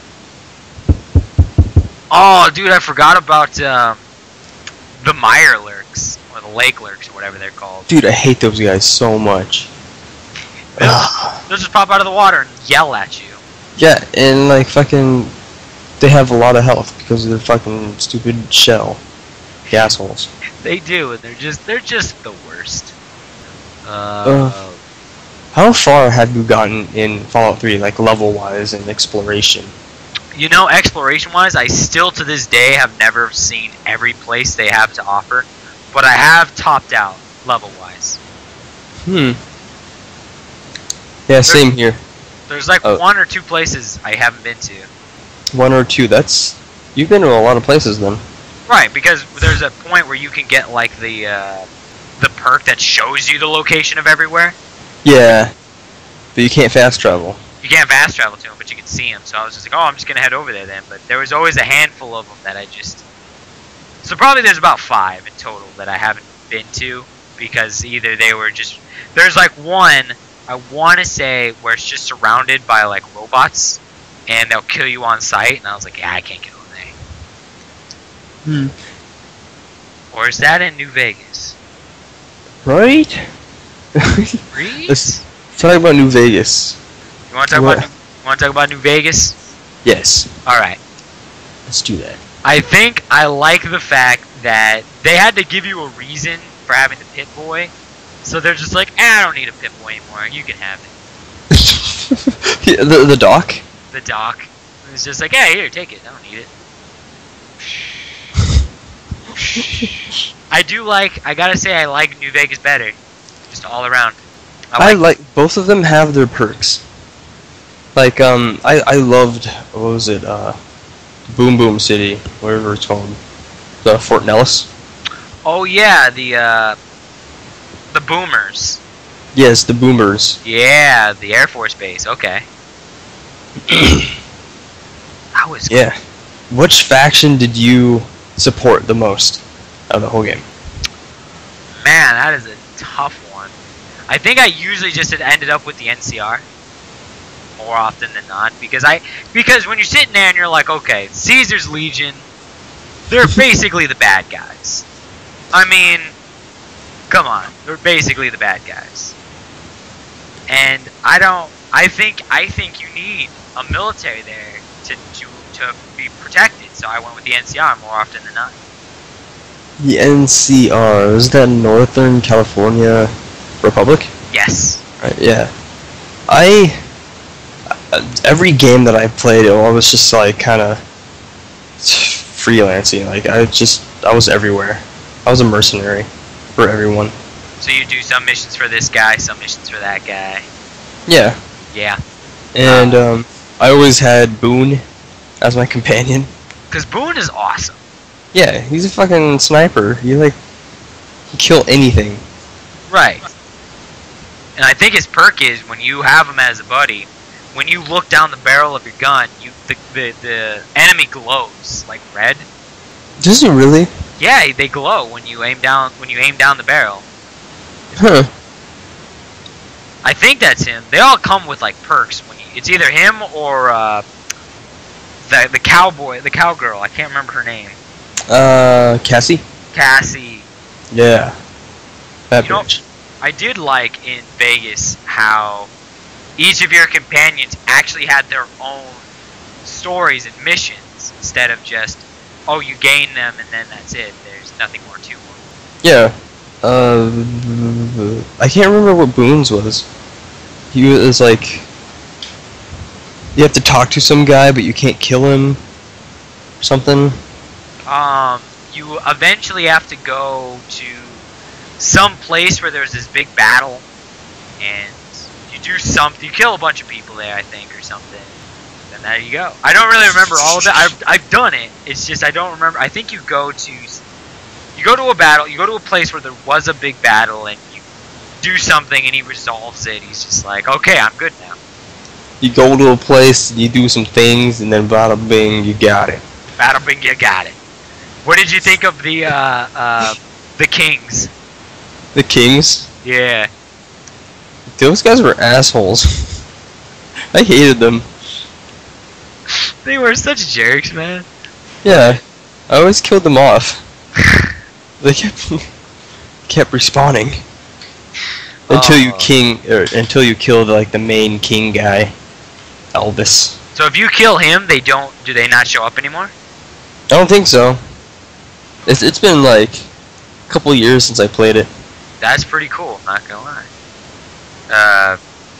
Oh, dude, I forgot about the mire lurks, or the lake lurks, or whatever they're called. Dude, I hate those guys so much. They'll just pop out of the water and yell at you. Yeah, and like fucking, they have a lot of health because of their fucking stupid shell. The assholes. They do, and they're just the worst. How far have you gotten in Fallout 3, like level-wise and exploration? You know, exploration-wise, I still to this day have never seen every place they have to offer, but I have topped out level-wise. Yeah, same here. There's like 1 or 2 places I haven't been to. 1 or 2. That's you've been to a lot of places then. Right, because there's a point where you can get like the perk that shows you the location of everywhere. Yeah, but you can't fast travel. You can't fast travel to them, but you can see them. So I was just like, oh, I'm just gonna head over there then. But there was always a handful of them that I just. So probably there's about 5 in total that I haven't been to because either they were just. There's like one I want to say where it's just surrounded by like robots, and they'll kill you on sight. And I was like, yeah, I can't get over there. Or is that in New Vegas? Right? Greece? Let's talk about New Vegas. You want to talk about New Vegas? Yes. All right. Let's do that. I think I like the fact that they had to give you a reason for having the Pip-Boy. So they're just like, I don't need a Pip-Boy anymore. You can have it. Yeah, the doc? The doc. It's just like, yeah, here, take it. I don't need it. I gotta say, I like New Vegas better. Just all around. I like both of them have their perks. Like, I loved, what was it, Boom Boom City, whatever it's called. The Fort Nellis. Oh yeah, the boomers. Yes, the Boomers. Yeah, the Air Force Base. Okay. That was cool. Yeah. Which faction did you support the most out of the whole game? Man, that is a tough one. I think I usually just had ended up with the NCR more often than not because when you're sitting there and you're like, okay, Caesar's Legion, they're basically the bad guys. I mean, come on, they're basically the bad guys. And I think you need a military there to be protected. So I went with the NCR more often than not. The NCR, is that Northern California Republic? Yes. Right, yeah. Every game that I played, I was just like kind of freelancing. Like I was everywhere. I was a mercenary for everyone. So you do some missions for this guy, some missions for that guy. Yeah. Yeah. And I always had Boone as my companion. Because Boone is awesome. Yeah, he's a fucking sniper. He kill anything. Right. And I think his perk is when you have him as a buddy, when you look down the barrel of your gun, the enemy glows like red. Does he really? Yeah, they glow when you aim down the barrel. Huh. I think that's him. They all come with like perks. It's either him or the cowgirl. I can't remember her name. Cassie? Cassie. Yeah. That bitch. I did like in Vegas how each of your companions actually had their own stories and missions instead of just, oh, you gain them and then that's it. There's nothing more to them. Yeah. I can't remember what Boone's was. He was like, you have to talk to some guy, but you can't kill him, or something. You eventually have to go to some place where there's this big battle, and you do something. You kill a bunch of people there, I think, or something. And there you go. I don't really remember all of it. I've done it. It's just I don't remember. I think you go to a battle. You go to a place where there was a big battle, and you do something, and he resolves it. He's just like, okay, I'm good now. You go to a place, you do some things, and then bada bing, you got it. Bada bing, you got it. What did you think of the Kings? The Kings? Yeah. Those guys were assholes. I hated them. They were such jerks, man. Yeah. I always killed them off. They kept respawning. Until you kill the main king guy, Elvis. So if you kill him, do they not show up anymore? I don't think so. It's been like a couple years since I played it. That's pretty cool, not gonna lie.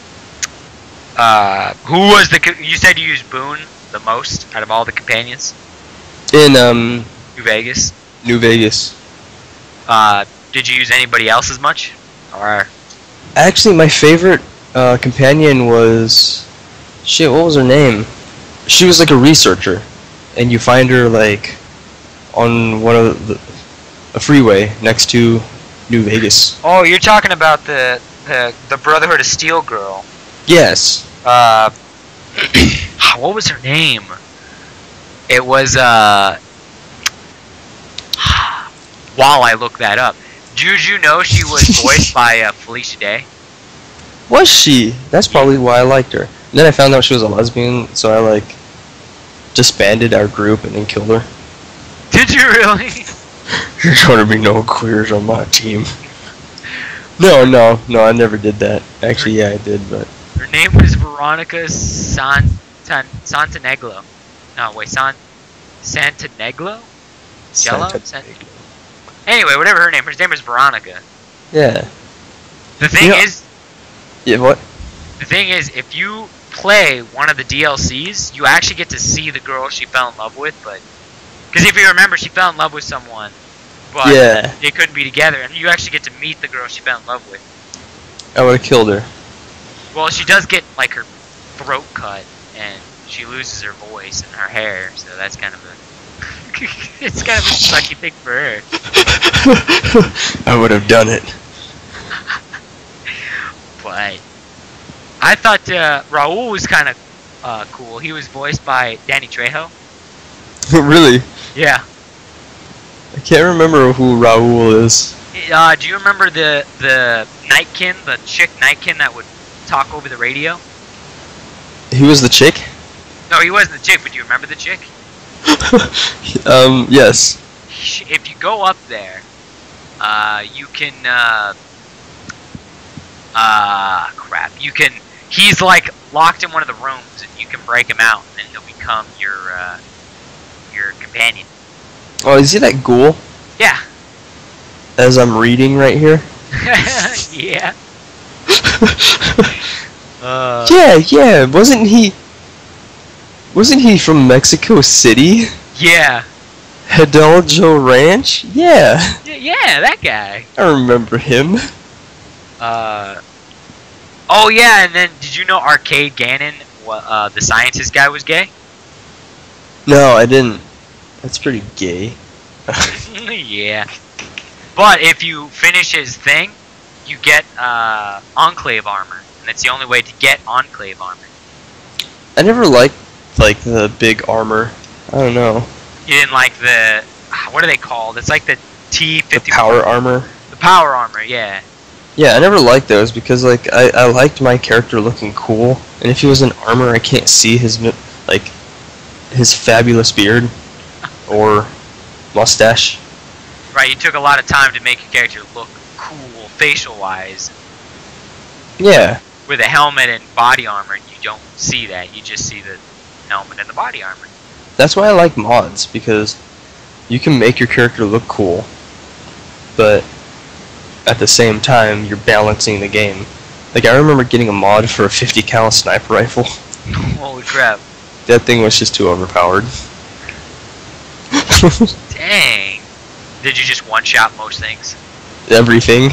Who was you said you used Boone the most out of all the companions? In New Vegas. New Vegas. Did you use anybody else as much? Or actually, my favorite companion was what was her name? She was like a researcher, and you find her like on one of a freeway next to New Vegas. Oh, you're talking about the Brotherhood of Steel girl. Yes. What was her name? It was while I look that up. Did you know she was voiced by Felicia Day? Was she? That's probably why I liked her. And then I found out she was a lesbian, so I disbanded our group and then killed her. Did you really? There's gonna be no queers on my team. No, I never did that. Actually, yeah, I did, but... Her name was Veronica Santaneglo. No, wait, Santaneglo? Jello? Anyway, whatever her name was Veronica. Yeah. The thing is... Yeah, what? The thing is, if you play one of the DLCs, you actually get to see the girl she fell in love with, but... Because if you remember, she fell in love with someone, but they couldn't be together, and you actually get to meet the girl she fell in love with. I would have killed her. Well, she does get, her throat cut, and she loses her voice and her hair, so that's kind of a it's kind of a sucky thing for her. I would have done it. But I thought Raul was kind of cool. He was voiced by Danny Trejo. Really? Yeah. I can't remember who Raul is. Do you remember the Nightkin, the chick Nightkin that would talk over the radio? He was the chick? No, he wasn't the chick, but do you remember the chick? Yes. If you go up there, you can, crap. You can, he's like locked in one of the rooms and you can break him out and then he'll become your companion. Oh, is he that ghoul? Yeah. As I'm reading right here? Yeah. Yeah, wasn't he from Mexico City? Yeah. Hidalgo Ranch? Yeah. Yeah, that guy. I remember him. Oh yeah, and then did you know Arcade Gannon, the scientist guy, was gay? No, I didn't. That's pretty gay. Yeah. But if you finish his thing, you get Enclave armor, and that's the only way to get Enclave armor. I never liked the big armor. I don't know. You didn't like the what are they called? It's like the T-50. The power armor. The power armor, yeah. Yeah, I never liked those because I liked my character looking cool, and if he was in armor, I can't see his fabulous beard or mustache. Right, you took a lot of time to make your character look cool facial-wise. Yeah. With a helmet and body armor, you don't see that. You just see the helmet and the body armor. That's why I like mods, because you can make your character look cool, but at the same time, you're balancing the game. Like, I remember getting a mod for a 50 cal sniper rifle. Holy crap. That thing was just too overpowered. Dang. Did you just one-shot most things? Everything.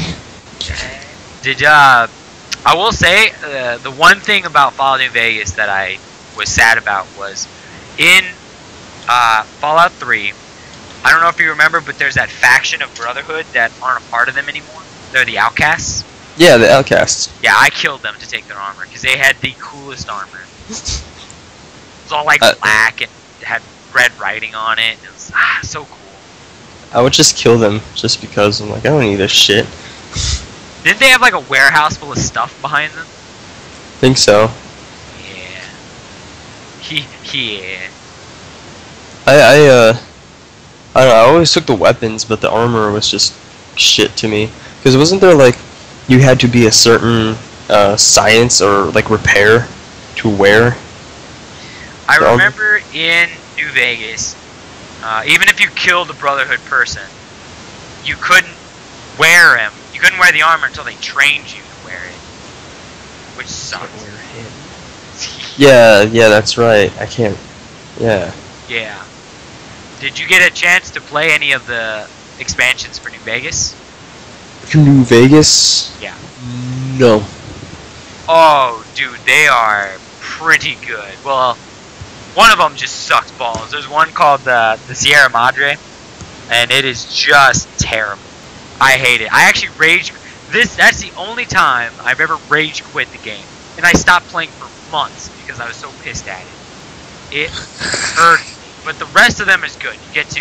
I will say, the one thing about Fallout New Vegas that I was sad about was, in Fallout 3, I don't know if you remember, but there's that faction of Brotherhood that aren't a part of them anymore. They're the Outcasts. Yeah, the Outcasts. Yeah, I killed them to take their armor, because they had the coolest armor. It was all like black and had red writing on it. It was so cool. I would just kill them just because I'm like, I don't need this shit. Didn't they have like a warehouse full of stuff behind them? Think so. Yeah. Yeah. I don't know, I always took the weapons, but the armor was just shit to me. Because wasn't there like, you had to be a certain science or like repair to wear? I remember in New Vegas, even if you killed a Brotherhood person, you couldn't wear him. You couldn't wear the armor until they trained you to wear it, which sucks. Yeah, that's right. I can't. Yeah. Yeah. Did you get a chance to play any of the expansions for New Vegas? New Vegas? Yeah. No. Oh, dude, they are pretty good. Well, one of them just sucks balls. There's one called the Sierra Madre, and it is just terrible. I hate it. I actually that's the only time I've ever rage quit the game. And I stopped playing for months because I was so pissed at it. It hurt me. But the rest of them is good. You get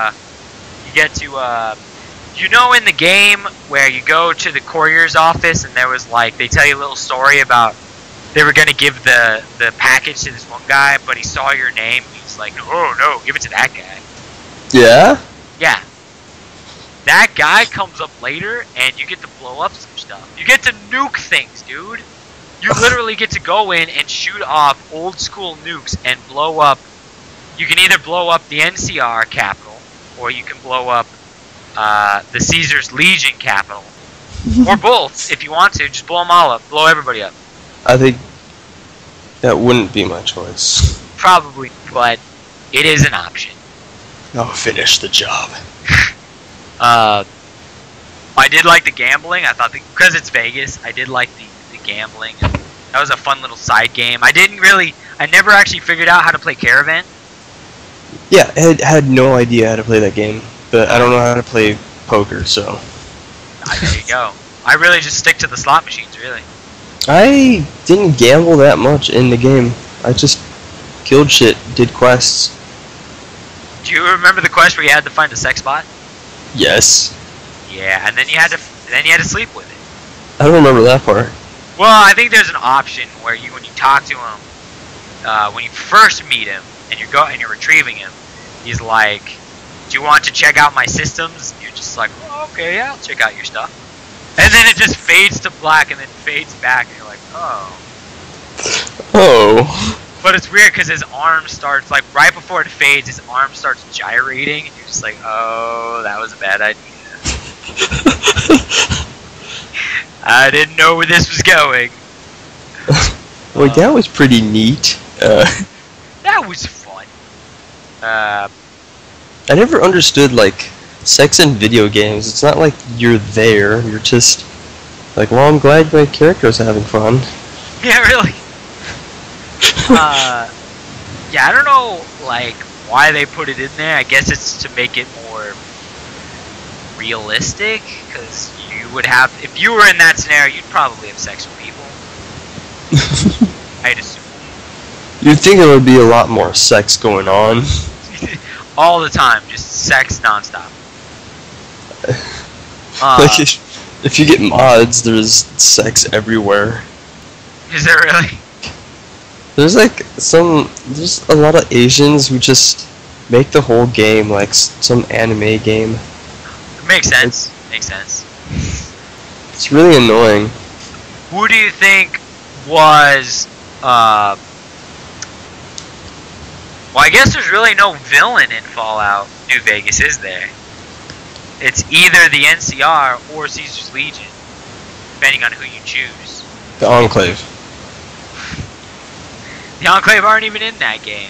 to you know, in the game where you go to the courier's office and there was like, they tell you a little story about they were going to give the package to this one guy, but he saw your name and he's like, no, give it to that guy. Yeah? Yeah. That guy comes up later and you get to blow up some stuff. You get to nuke things, dude. You literally get to go in and shoot off old school nukes and blow up. You can either blow up the NCR capital or you can blow up the Caesar's Legion capital. Or both, if you want to. Just blow them all up. Blow everybody up. I think that wouldn't be my choice. Probably, but it is an option. I'll finish the job. I did like the gambling. I thought because it's Vegas, I did like the gambling. That was a fun little side game. I I never actually figured out how to play Caravan. Yeah, I had no idea how to play that game, but I don't know how to play poker, so. There you go. I really just stick to the slot machines, really. I didn't gamble that much in the game. I just killed shit, did quests. Do you remember the quest where you had to find a sex bot? Yes. Yeah, and then you had to sleep with it. I don't remember that part. Well, I think there's an option where when you talk to him, when you first meet him and you're retrieving him, he's like, "Do you want to check out my systems?" And you're just like, "Oh, okay, yeah, I'll check out your stuff." And then it just fades to black and then fades back, and you're like, "Oh." Oh. But it's weird because his arm starts, like, right before it fades, his arm starts gyrating, and you're just like, "Oh, that was a bad idea." I didn't know where this was going. Well, that was pretty neat. That was fun. I never understood, like, sex in video games. It's not like you're there. You're just like, well, I'm glad my character's having fun. Yeah, really. Yeah, I don't know, like, why they put it in there. I guess it's to make it more realistic, because you would have, if you were in that scenario, you'd probably have sex with people. I'd assume. You'd think there would be a lot more sex going on. All the time, just sex nonstop. Like, if you get mods, there's sex everywhere. Is there really? There's there's a lot of Asians who just make the whole game like some anime game. It makes sense. Makes sense. It's really annoying. Who do you think was, well, I guess there's really no villain in Fallout New Vegas, is there? It's either the NCR or Caesar's Legion, depending on who you choose. The Enclave. The Enclave aren't even in that game.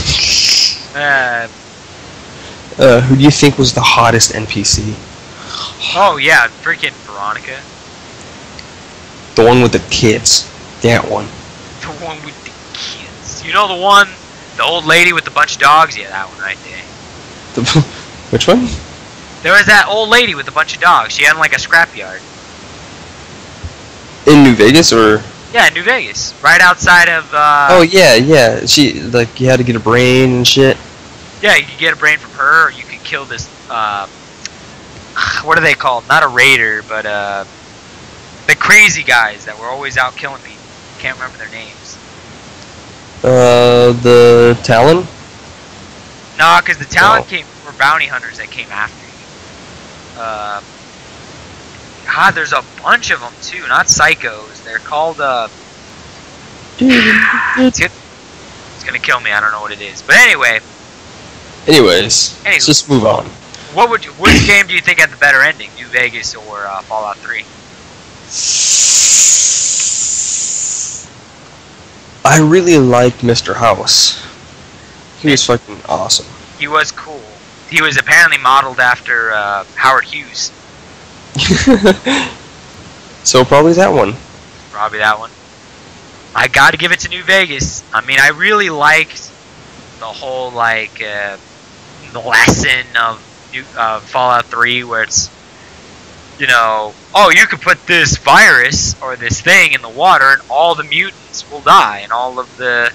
Who do you think was the hottest NPC? Oh yeah, freaking Veronica. The one with the kids. That one. The one with the kids. You know the one, the old lady with the bunch of dogs? Yeah, that one right there. Which one? There was that old lady with a bunch of dogs. She had like a scrapyard. In New Vegas, or? Yeah, in New Vegas, right outside of. Oh yeah. She, like, you had to get a brain and shit. Yeah, you could get a brain from her, or you could kill this. What are they called? Not a raider, but the crazy guys that were always out killing people. Can't remember their names. The Talon? No, because the Talon were bounty hunters that came after you. God, there's a bunch of them too. Not psychos. They're called. It's gonna kill me. I don't know what it is. But anyway. Anyways, let's just move on. Which game do you think had the better ending, New Vegas or Fallout 3? I really liked Mr. House. He was fucking awesome. He was cool. He was apparently modeled after Howard Hughes. So probably that one. Probably that one. I gotta give it to New Vegas. I mean, I really liked the whole, like, the lesson of Fallout 3, where it's, you know, oh, you could put this virus or this thing in the water and all the mutants will die and all of the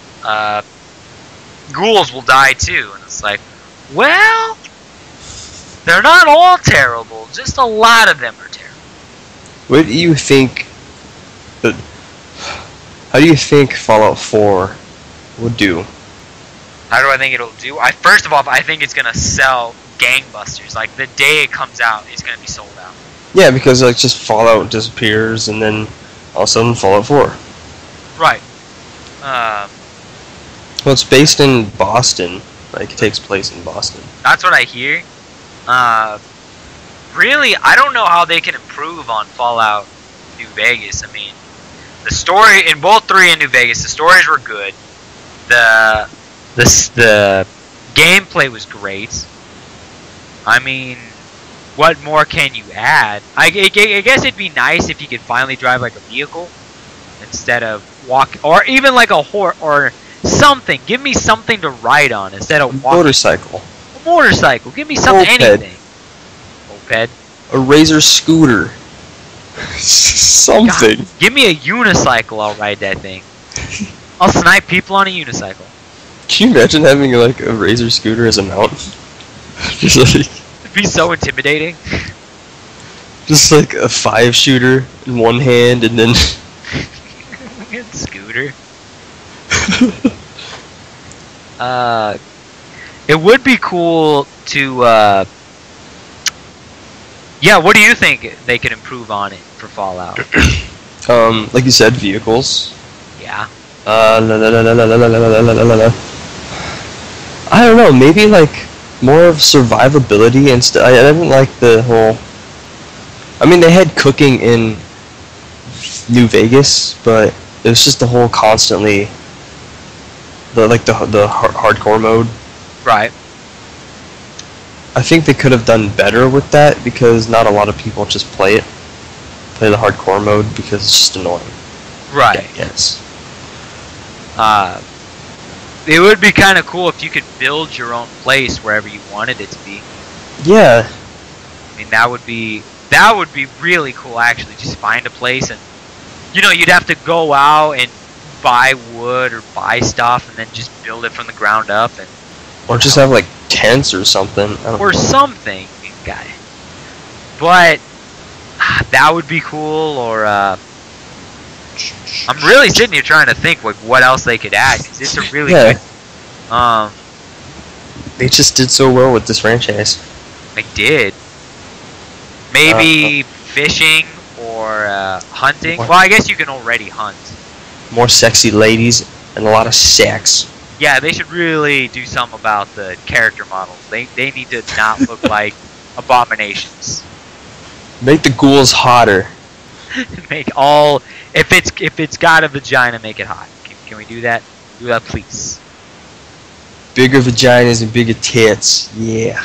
ghouls will die too. And it's like, well, they're not all terrible, just a lot of them are terrible. What do you think? How do you think Fallout 4 would do? How do I think it'll do? First of all, I think it's gonna sell gangbusters. Like, the day it comes out, it's gonna be sold out. Yeah, because, like, just Fallout disappears and then all of a sudden Fallout 4. Right. Well, it's based in Boston. Like, it takes place in Boston. That's what I hear. Really, I don't know how they can improve on Fallout New Vegas. I mean, the story in both 3 and New Vegas, the stories were good. The gameplay was great. I mean, what more can you add? I guess it'd be nice if you could finally drive like a vehicle instead of walk, or even like a horse or something. Give me something to ride on instead of walking. Motorcycle. A motorcycle. Give me something. Moped. Anything. Moped. A Razor scooter. Something. God, give me a unicycle. I'll ride that thing. I'll snipe people on a unicycle. Can you imagine having like a Razor scooter as a mount? Just like, It'd be so intimidating. just like a 5-shooter in one hand, and then Scooter. It would be cool to. Yeah, what do you think they could improve on it for Fallout? like you said, vehicles. Yeah. La, la, la, la, la, la, la, la, la, la, la. I don't know, maybe like more of survivability and stuff. I didn't like the whole. I mean, they had cooking in New Vegas, but it was just the whole constantly the hardcore mode. Right. I think they could have done better with that because not a lot of people just play the hardcore mode because it's just annoying. Right. Yes. It would be kind of cool if you could build your own place wherever you wanted it to be. Yeah. I mean, that would be really cool. Actually, just find a place, and you'd have to go out and buy wood or buy stuff, and then just build it from the ground up, and or just have like tents or something. I don't or know. something, guy. But that would be cool. Or I'm really sitting here trying to think like what else they could add, because it's a really good. They just did so well with this franchise. I did. Maybe fishing or hunting. Well, I guess you can already hunt. More sexy ladies and a lot of sex. Yeah, they should really do something about the character models. They need to not look like abominations. Make the ghouls hotter. Make all if it's got a vagina, make it hot. Can we do that? Do that, please. Bigger vaginas and bigger tits. Yeah.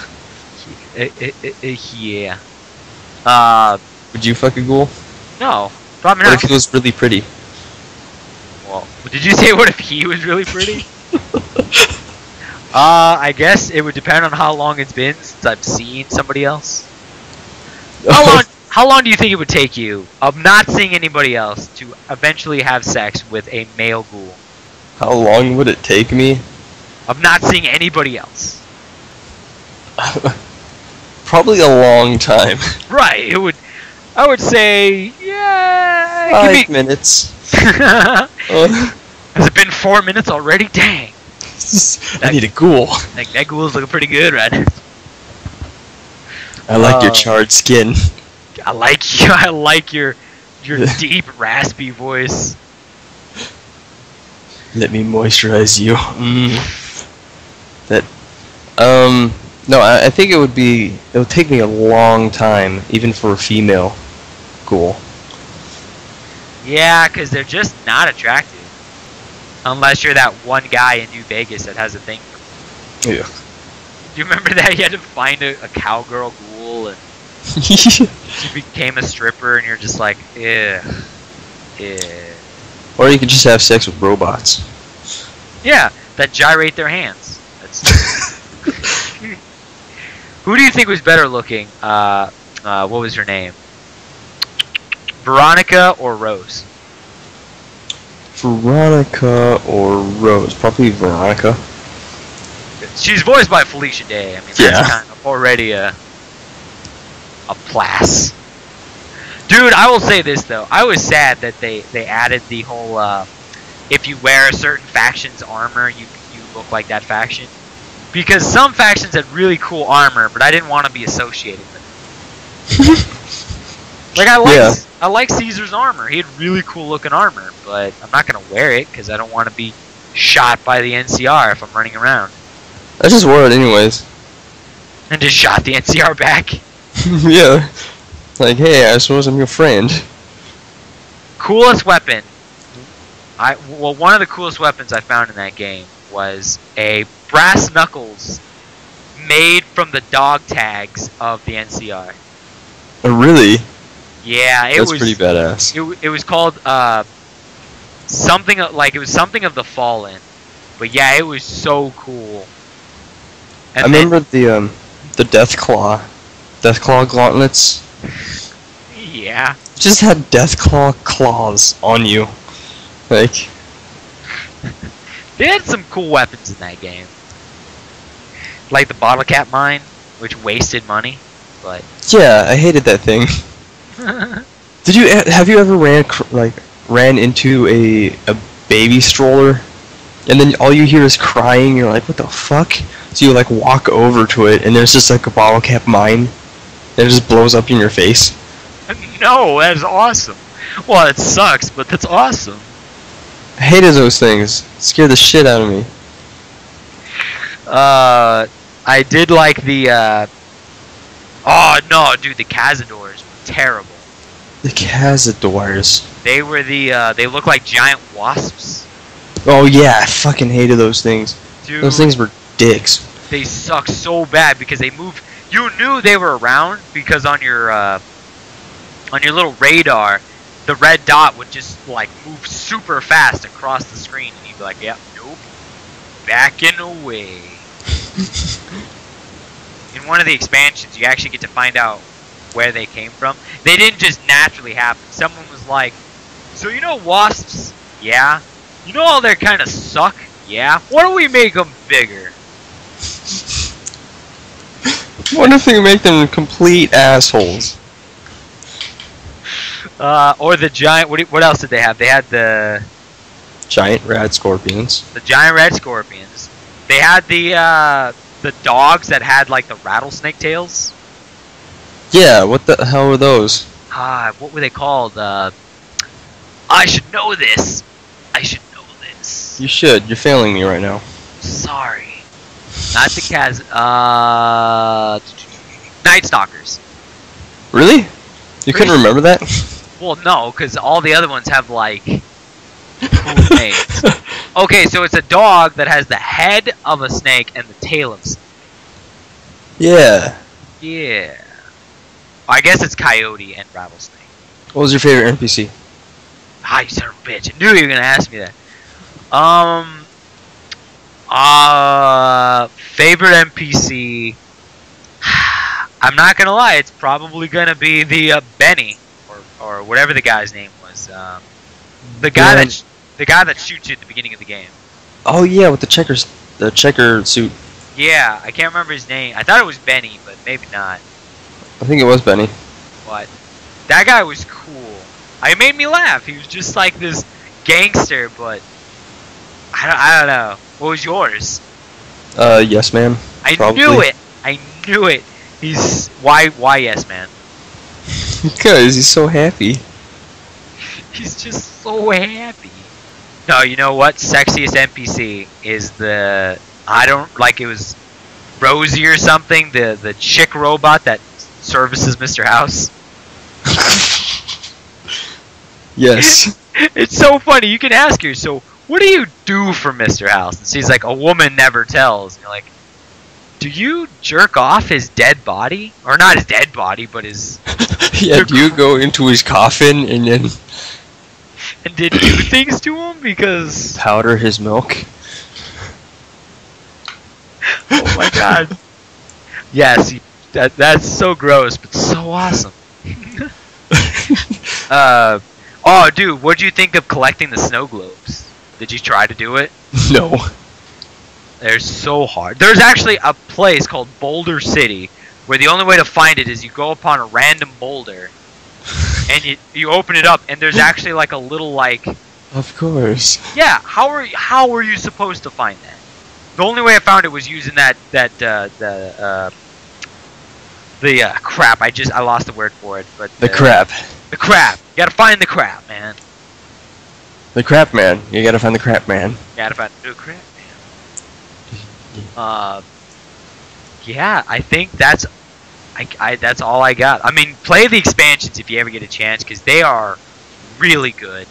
Yeah. Would you fuck a ghoul? No, probably What not. if it was really pretty? Well, did you say what if he was really pretty? I guess it would depend on how long it's been since I've seen somebody else. How long do you think it would take you, of not seeing anybody else, to eventually have sex with a male ghoul? How long would it take me? Of not seeing anybody else. Probably a long time. Right, it would. I would say, yeah. 5 minutes. Has it been 4 minutes already? Dang. I need a ghoul. Like, that ghoul's looking pretty good right now. I like your charred skin. I like your deep, raspy voice. Let me moisturize you. No, I think it would take me a long time, even for a female ghoul. Yeah, because they're just not attractive. Unless you're that one guy in New Vegas that has a thing for them. Yeah. Do you remember that? You had to find a cowgirl ghoul, and she became a stripper, and you're just like, ew. Or you could just have sex with robots. Yeah, that gyrate their hands. That's Who do you think was better looking? What was her name? Veronica or Rose? Veronica or Rose? Probably Veronica. She's voiced by Felicia Day. I mean, that's kind of already a plus. Dude, I will say this though. I was sad that they added the whole if you wear a certain faction's armor, you look like that faction. Because some factions had really cool armor, but I didn't want to be associated with it. Like I like Caesar's armor. He had really cool looking armor, but I'm not gonna wear it because I don't want to be shot by the NCR if I'm running around. I just wore it anyways. And just shot the NCR back. Yeah. Like, hey, I suppose I'm your friend. Coolest weapon. One of the coolest weapons I found in that game was a brass knuckles made from the dog tags of the NCR. Oh, really? Yeah, That's pretty badass. It was called Like it was something of the Fallen. But yeah, it was so cool. I remember the Deathclaw gauntlets. Yeah. Just had Deathclaw claws on you, like. They had some cool weapons in that game. Like the bottle cap mine, which wasted money, but Yeah, I hated that thing. Have you ever ran into a baby stroller, and then all you hear is crying? You're like, what the fuck? So you like walk over to it, and there's just like a bottle cap mine, and it just blows up in your face. No, that is awesome. Well, it sucks, but that's awesome. I hated those things. It scared the shit out of me. I did like the. Oh no, dude, the Cazadors were terrible. The Cazadors. They were the. They look like giant wasps. Oh yeah, I fucking hated those things. Dude, Those things were dicks. They suck so bad because they moved. You knew they were around because on your little radar, the red dot would just like move super fast across the screen, and you'd be like, "Yep, nope, backing away." In one of the expansions, you actually get to find out where they came from. They didn't just naturally happen. Someone was like, "So you know wasps? Yeah. You know how they kind of suck? Yeah. Why don't we make them bigger?" What if we make them complete assholes? Or the giant. What else did they have? They had the Giant rad scorpions. giant red scorpions. They had the dogs that had like the rattlesnake tails. Yeah, what the hell were those? What were they called? I should know this. I should know this. You should. You're failing me right now. Sorry. Not the Night Stalkers. Really? You couldn't remember that? Well, no, because all the other ones have like cool names. Okay, so it's a dog that has the head of a snake and the tail of a snake. Yeah. Yeah. I guess it's Coyote and Rattlesnake. What was your favorite NPC? Ah, you son of a bitch. I knew you were going to ask me that. Favorite NPC. I'm not going to lie. It's probably going to be the Benny. Or whatever the guy's name was. The guy that shoots you at the beginning of the game. Oh yeah, with the checker suit. Yeah, I can't remember his name. I thought it was Benny, but maybe not. I think it was Benny. What? That guy was cool. It made me laugh. He was just like this gangster, but I don't know. What was yours? Yes, man. I Probably. knew it. I knew it. Why yes, man? Because he's so happy. He's just so happy. No, you know what? Sexiest NPC is it was Rosie or something, the chick robot that services Mr. House. Yes. It's so funny. You can ask her, so what do you do for Mr. House? And she's like, a woman never tells. And you're like, do you jerk off his dead body? Or not his dead body, but his... Yeah, do you go into his coffin and then... And did do things to him? Because... powder his milk? Oh my god. Yes, that's so gross, but so awesome. Oh, dude, what'd you think of collecting the snow globes? Did you try to do it? No. They're so hard. There's actually a place called Boulder City where the only way to find it is you go upon a random boulder and you open it up and there's actually like a little like... Of course. Yeah, how are you supposed to find that? The only way I found it was using crap. I lost the word for it, but The crap. The crap. You gotta find the crap, man. The crap man. You gotta find the crap man. You gotta find the crap, man. Yeah, I think that's all I got. I mean, play the expansions if you ever get a chance, because they are really good.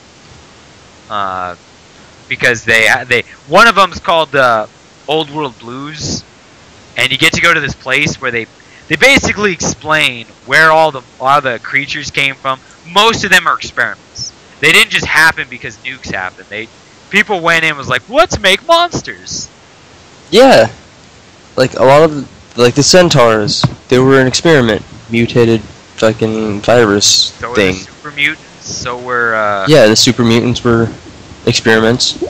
Because they one of them's called the Old World Blues, and you get to go to this place where they basically explain where all the creatures came from. Most of them are experiments, They didn't just happen because nukes happened. People went in and was like, let's make monsters. Yeah, like a lot of the centaurs, they were an experiment, mutated fucking virus So were thing. the super mutants. So were Yeah, the super mutants were experiments.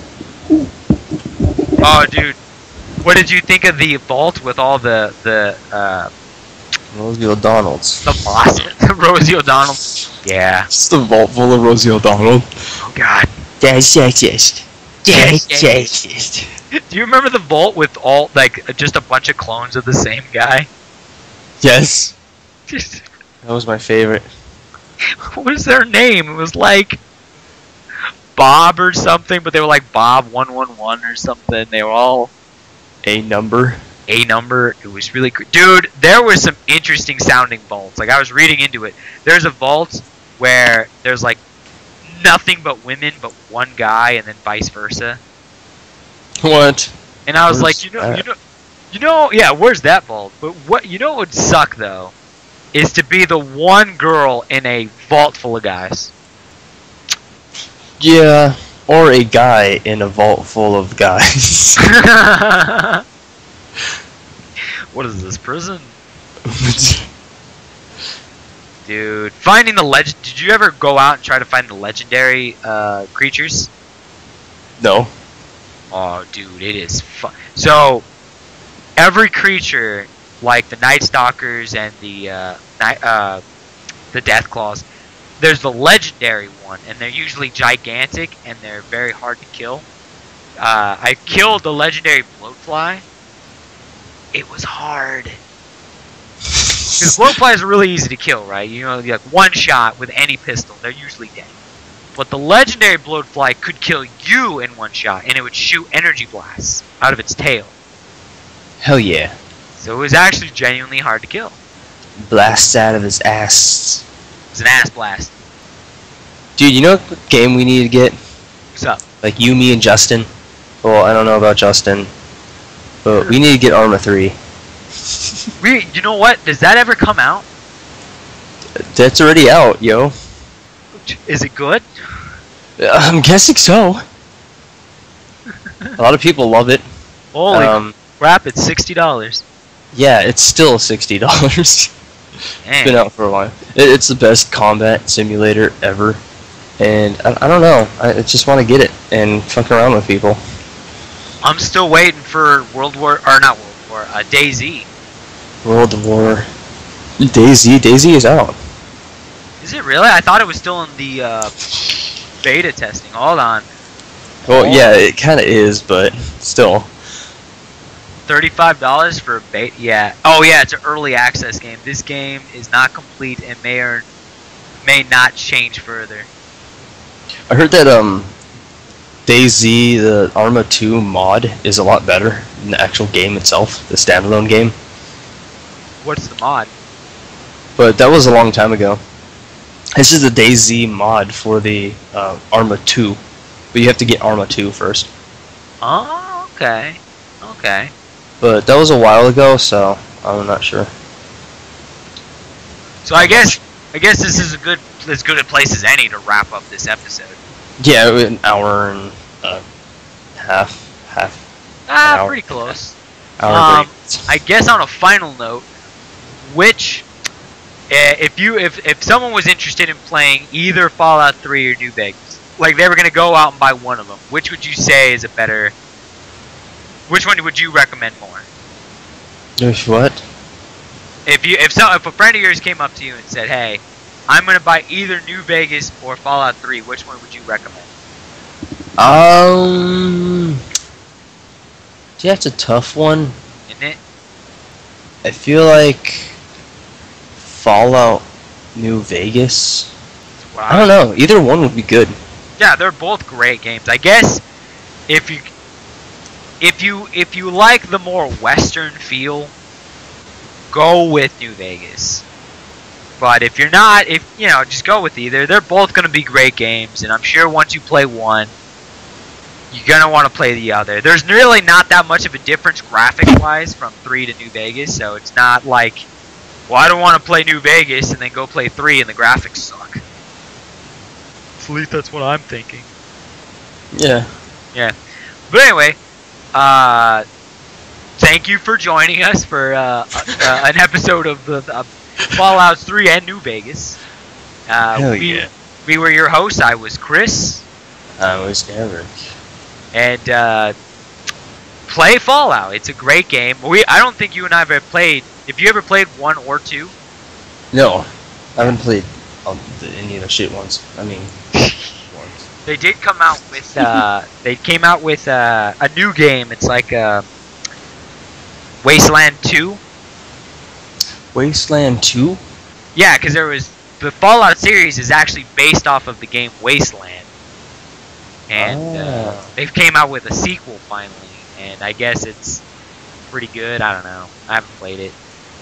Oh, dude, what did you think of the vault with all the Rosie O'Donnell's. boss, the Rosie O'Donnell? Yeah. Just the vault full of Rosie O'Donnell. Oh God. Yes. Do you remember the vault with all just a bunch of clones of the same guy? Yes. That was my favorite. What was their name? It was like Bob or something, but they were like Bob 111 or something. They were all A number. A number. It was really dude, there was some interesting sounding vaults. Like I was reading into it. There's a vault where there's like nothing but women but one guy, and then vice versa. What? And I was Where's like, yeah, where's that vault? But what what would suck though is to be the one girl in a vault full of guys. Yeah, or a guy in a vault full of guys. What is this, prison? Dude, finding the legend. Did you ever go out and try to find the legendary creatures? No. Oh, dude, it is fun. So, every creature, like the Night Stalkers and the Death Claws, there's the legendary one, and they're usually gigantic and they're very hard to kill. I killed the legendary Bloatfly. It was hard. Because Bloatflies are really easy to kill, right? You know, like one shot with any pistol, they're usually dead. But the legendary Bloatfly could kill you in one shot, and it would shoot energy blasts out of its tail. Hell yeah. So it was actually genuinely hard to kill. Blasts out of his ass. It was an ass blast. Dude, you know what game we need to get? What's up? Like you, me, and Justin. Well, I don't know about Justin, but we need to get Arma 3. You know what? Does that ever come out? That's already out, yo. Is it good? I'm guessing so. A lot of people love it. Holy crap, it's $60. Yeah, it's still $60. It's been out for a while. It's the best combat simulator ever. And I don't know. I just want to get it and fuck around with people. I'm still waiting for DayZ. World War. DayZ? DayZ is out. Is it really? I thought it was still in the beta testing. Hold on. Well, yeah, it kind of is, but still. $35 for a beta? Yeah. Oh, yeah, it's an early access game. This game is not complete and may or may not change further. I heard that DayZ, the Arma 2 mod, is a lot better than the actual game itself, the standalone game. What's the mod? But that was a long time ago. This is the DayZ mod for the Arma 2, but you have to get Arma 2 first. Oh, okay. Okay. But that was a while ago, so I'm not sure. So I guess this is as good a place as any to wrap up this episode. Yeah, an hour and half. Ah, hour. pretty close. Hour I guess on a final note, which if someone was interested in playing either Fallout 3 or New Vegas, like they were gonna go out and buy one of them, which would you say is a better? Which one would you recommend more? What? If a friend of yours came up to you and said, "Hey, I'm gonna buy either New Vegas or Fallout 3," which one would you recommend? Yeah, it's a tough one. Isn't it? I feel like Fallout New Vegas. Wow. I don't know. Either one would be good. Yeah, they're both great games. I guess if you like the more Western feel, go with New Vegas. But if you're not, just go with either. They're both going to be great games, and I'm sure once you play one, you're going to want to play the other. There's really not that much of a difference graphics-wise from 3 to New Vegas, so it's not like, well, I don't want to play New Vegas and then go play 3 and the graphics suck. At least that's what I'm thinking. Yeah. Yeah. But anyway, thank you for joining us for an episode of the Fallout 3 and New Vegas. Hell yeah. We were your hosts. I was Chris. I was Eric. And play Fallout. It's a great game. I don't think you and I have ever played. Have you ever played 1 or 2? No, I haven't played any of the shit ones. I mean, once. They did come out with. They came out with a new game. It's like Wasteland 2. Wasteland 2? Yeah, because the Fallout series is actually based off of the game Wasteland, and they came out with a sequel finally, and I guess it's pretty good. I don't know. I haven't played it.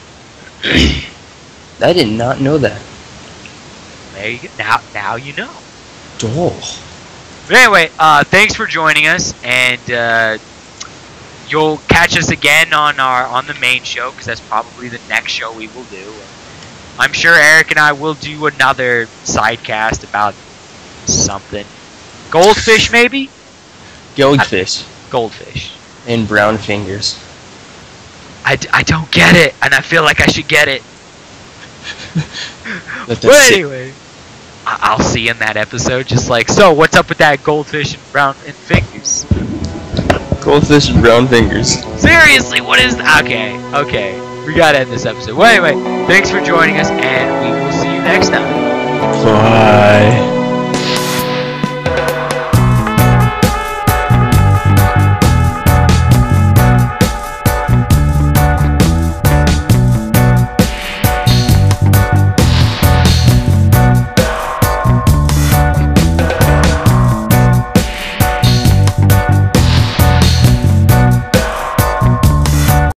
I did not know that. There you go. Now you know. Oh. But anyway, thanks for joining us, and you'll catch us again on the main show, because that's probably the next show we will do. I'm sure Eric and I will do another sidecast about something. Goldfish, maybe? Goldfish. Goldfish. And brown fingers. I don't get it, and I feel like I should get it. But anyway, I'll see you in that episode. Just like, so what's up with that goldfish and brown fingers? Goldfish and brown fingers. Seriously, what is that? Okay. We gotta end this episode. Well, anyway, thanks for joining us, and we will see you next time. Bye.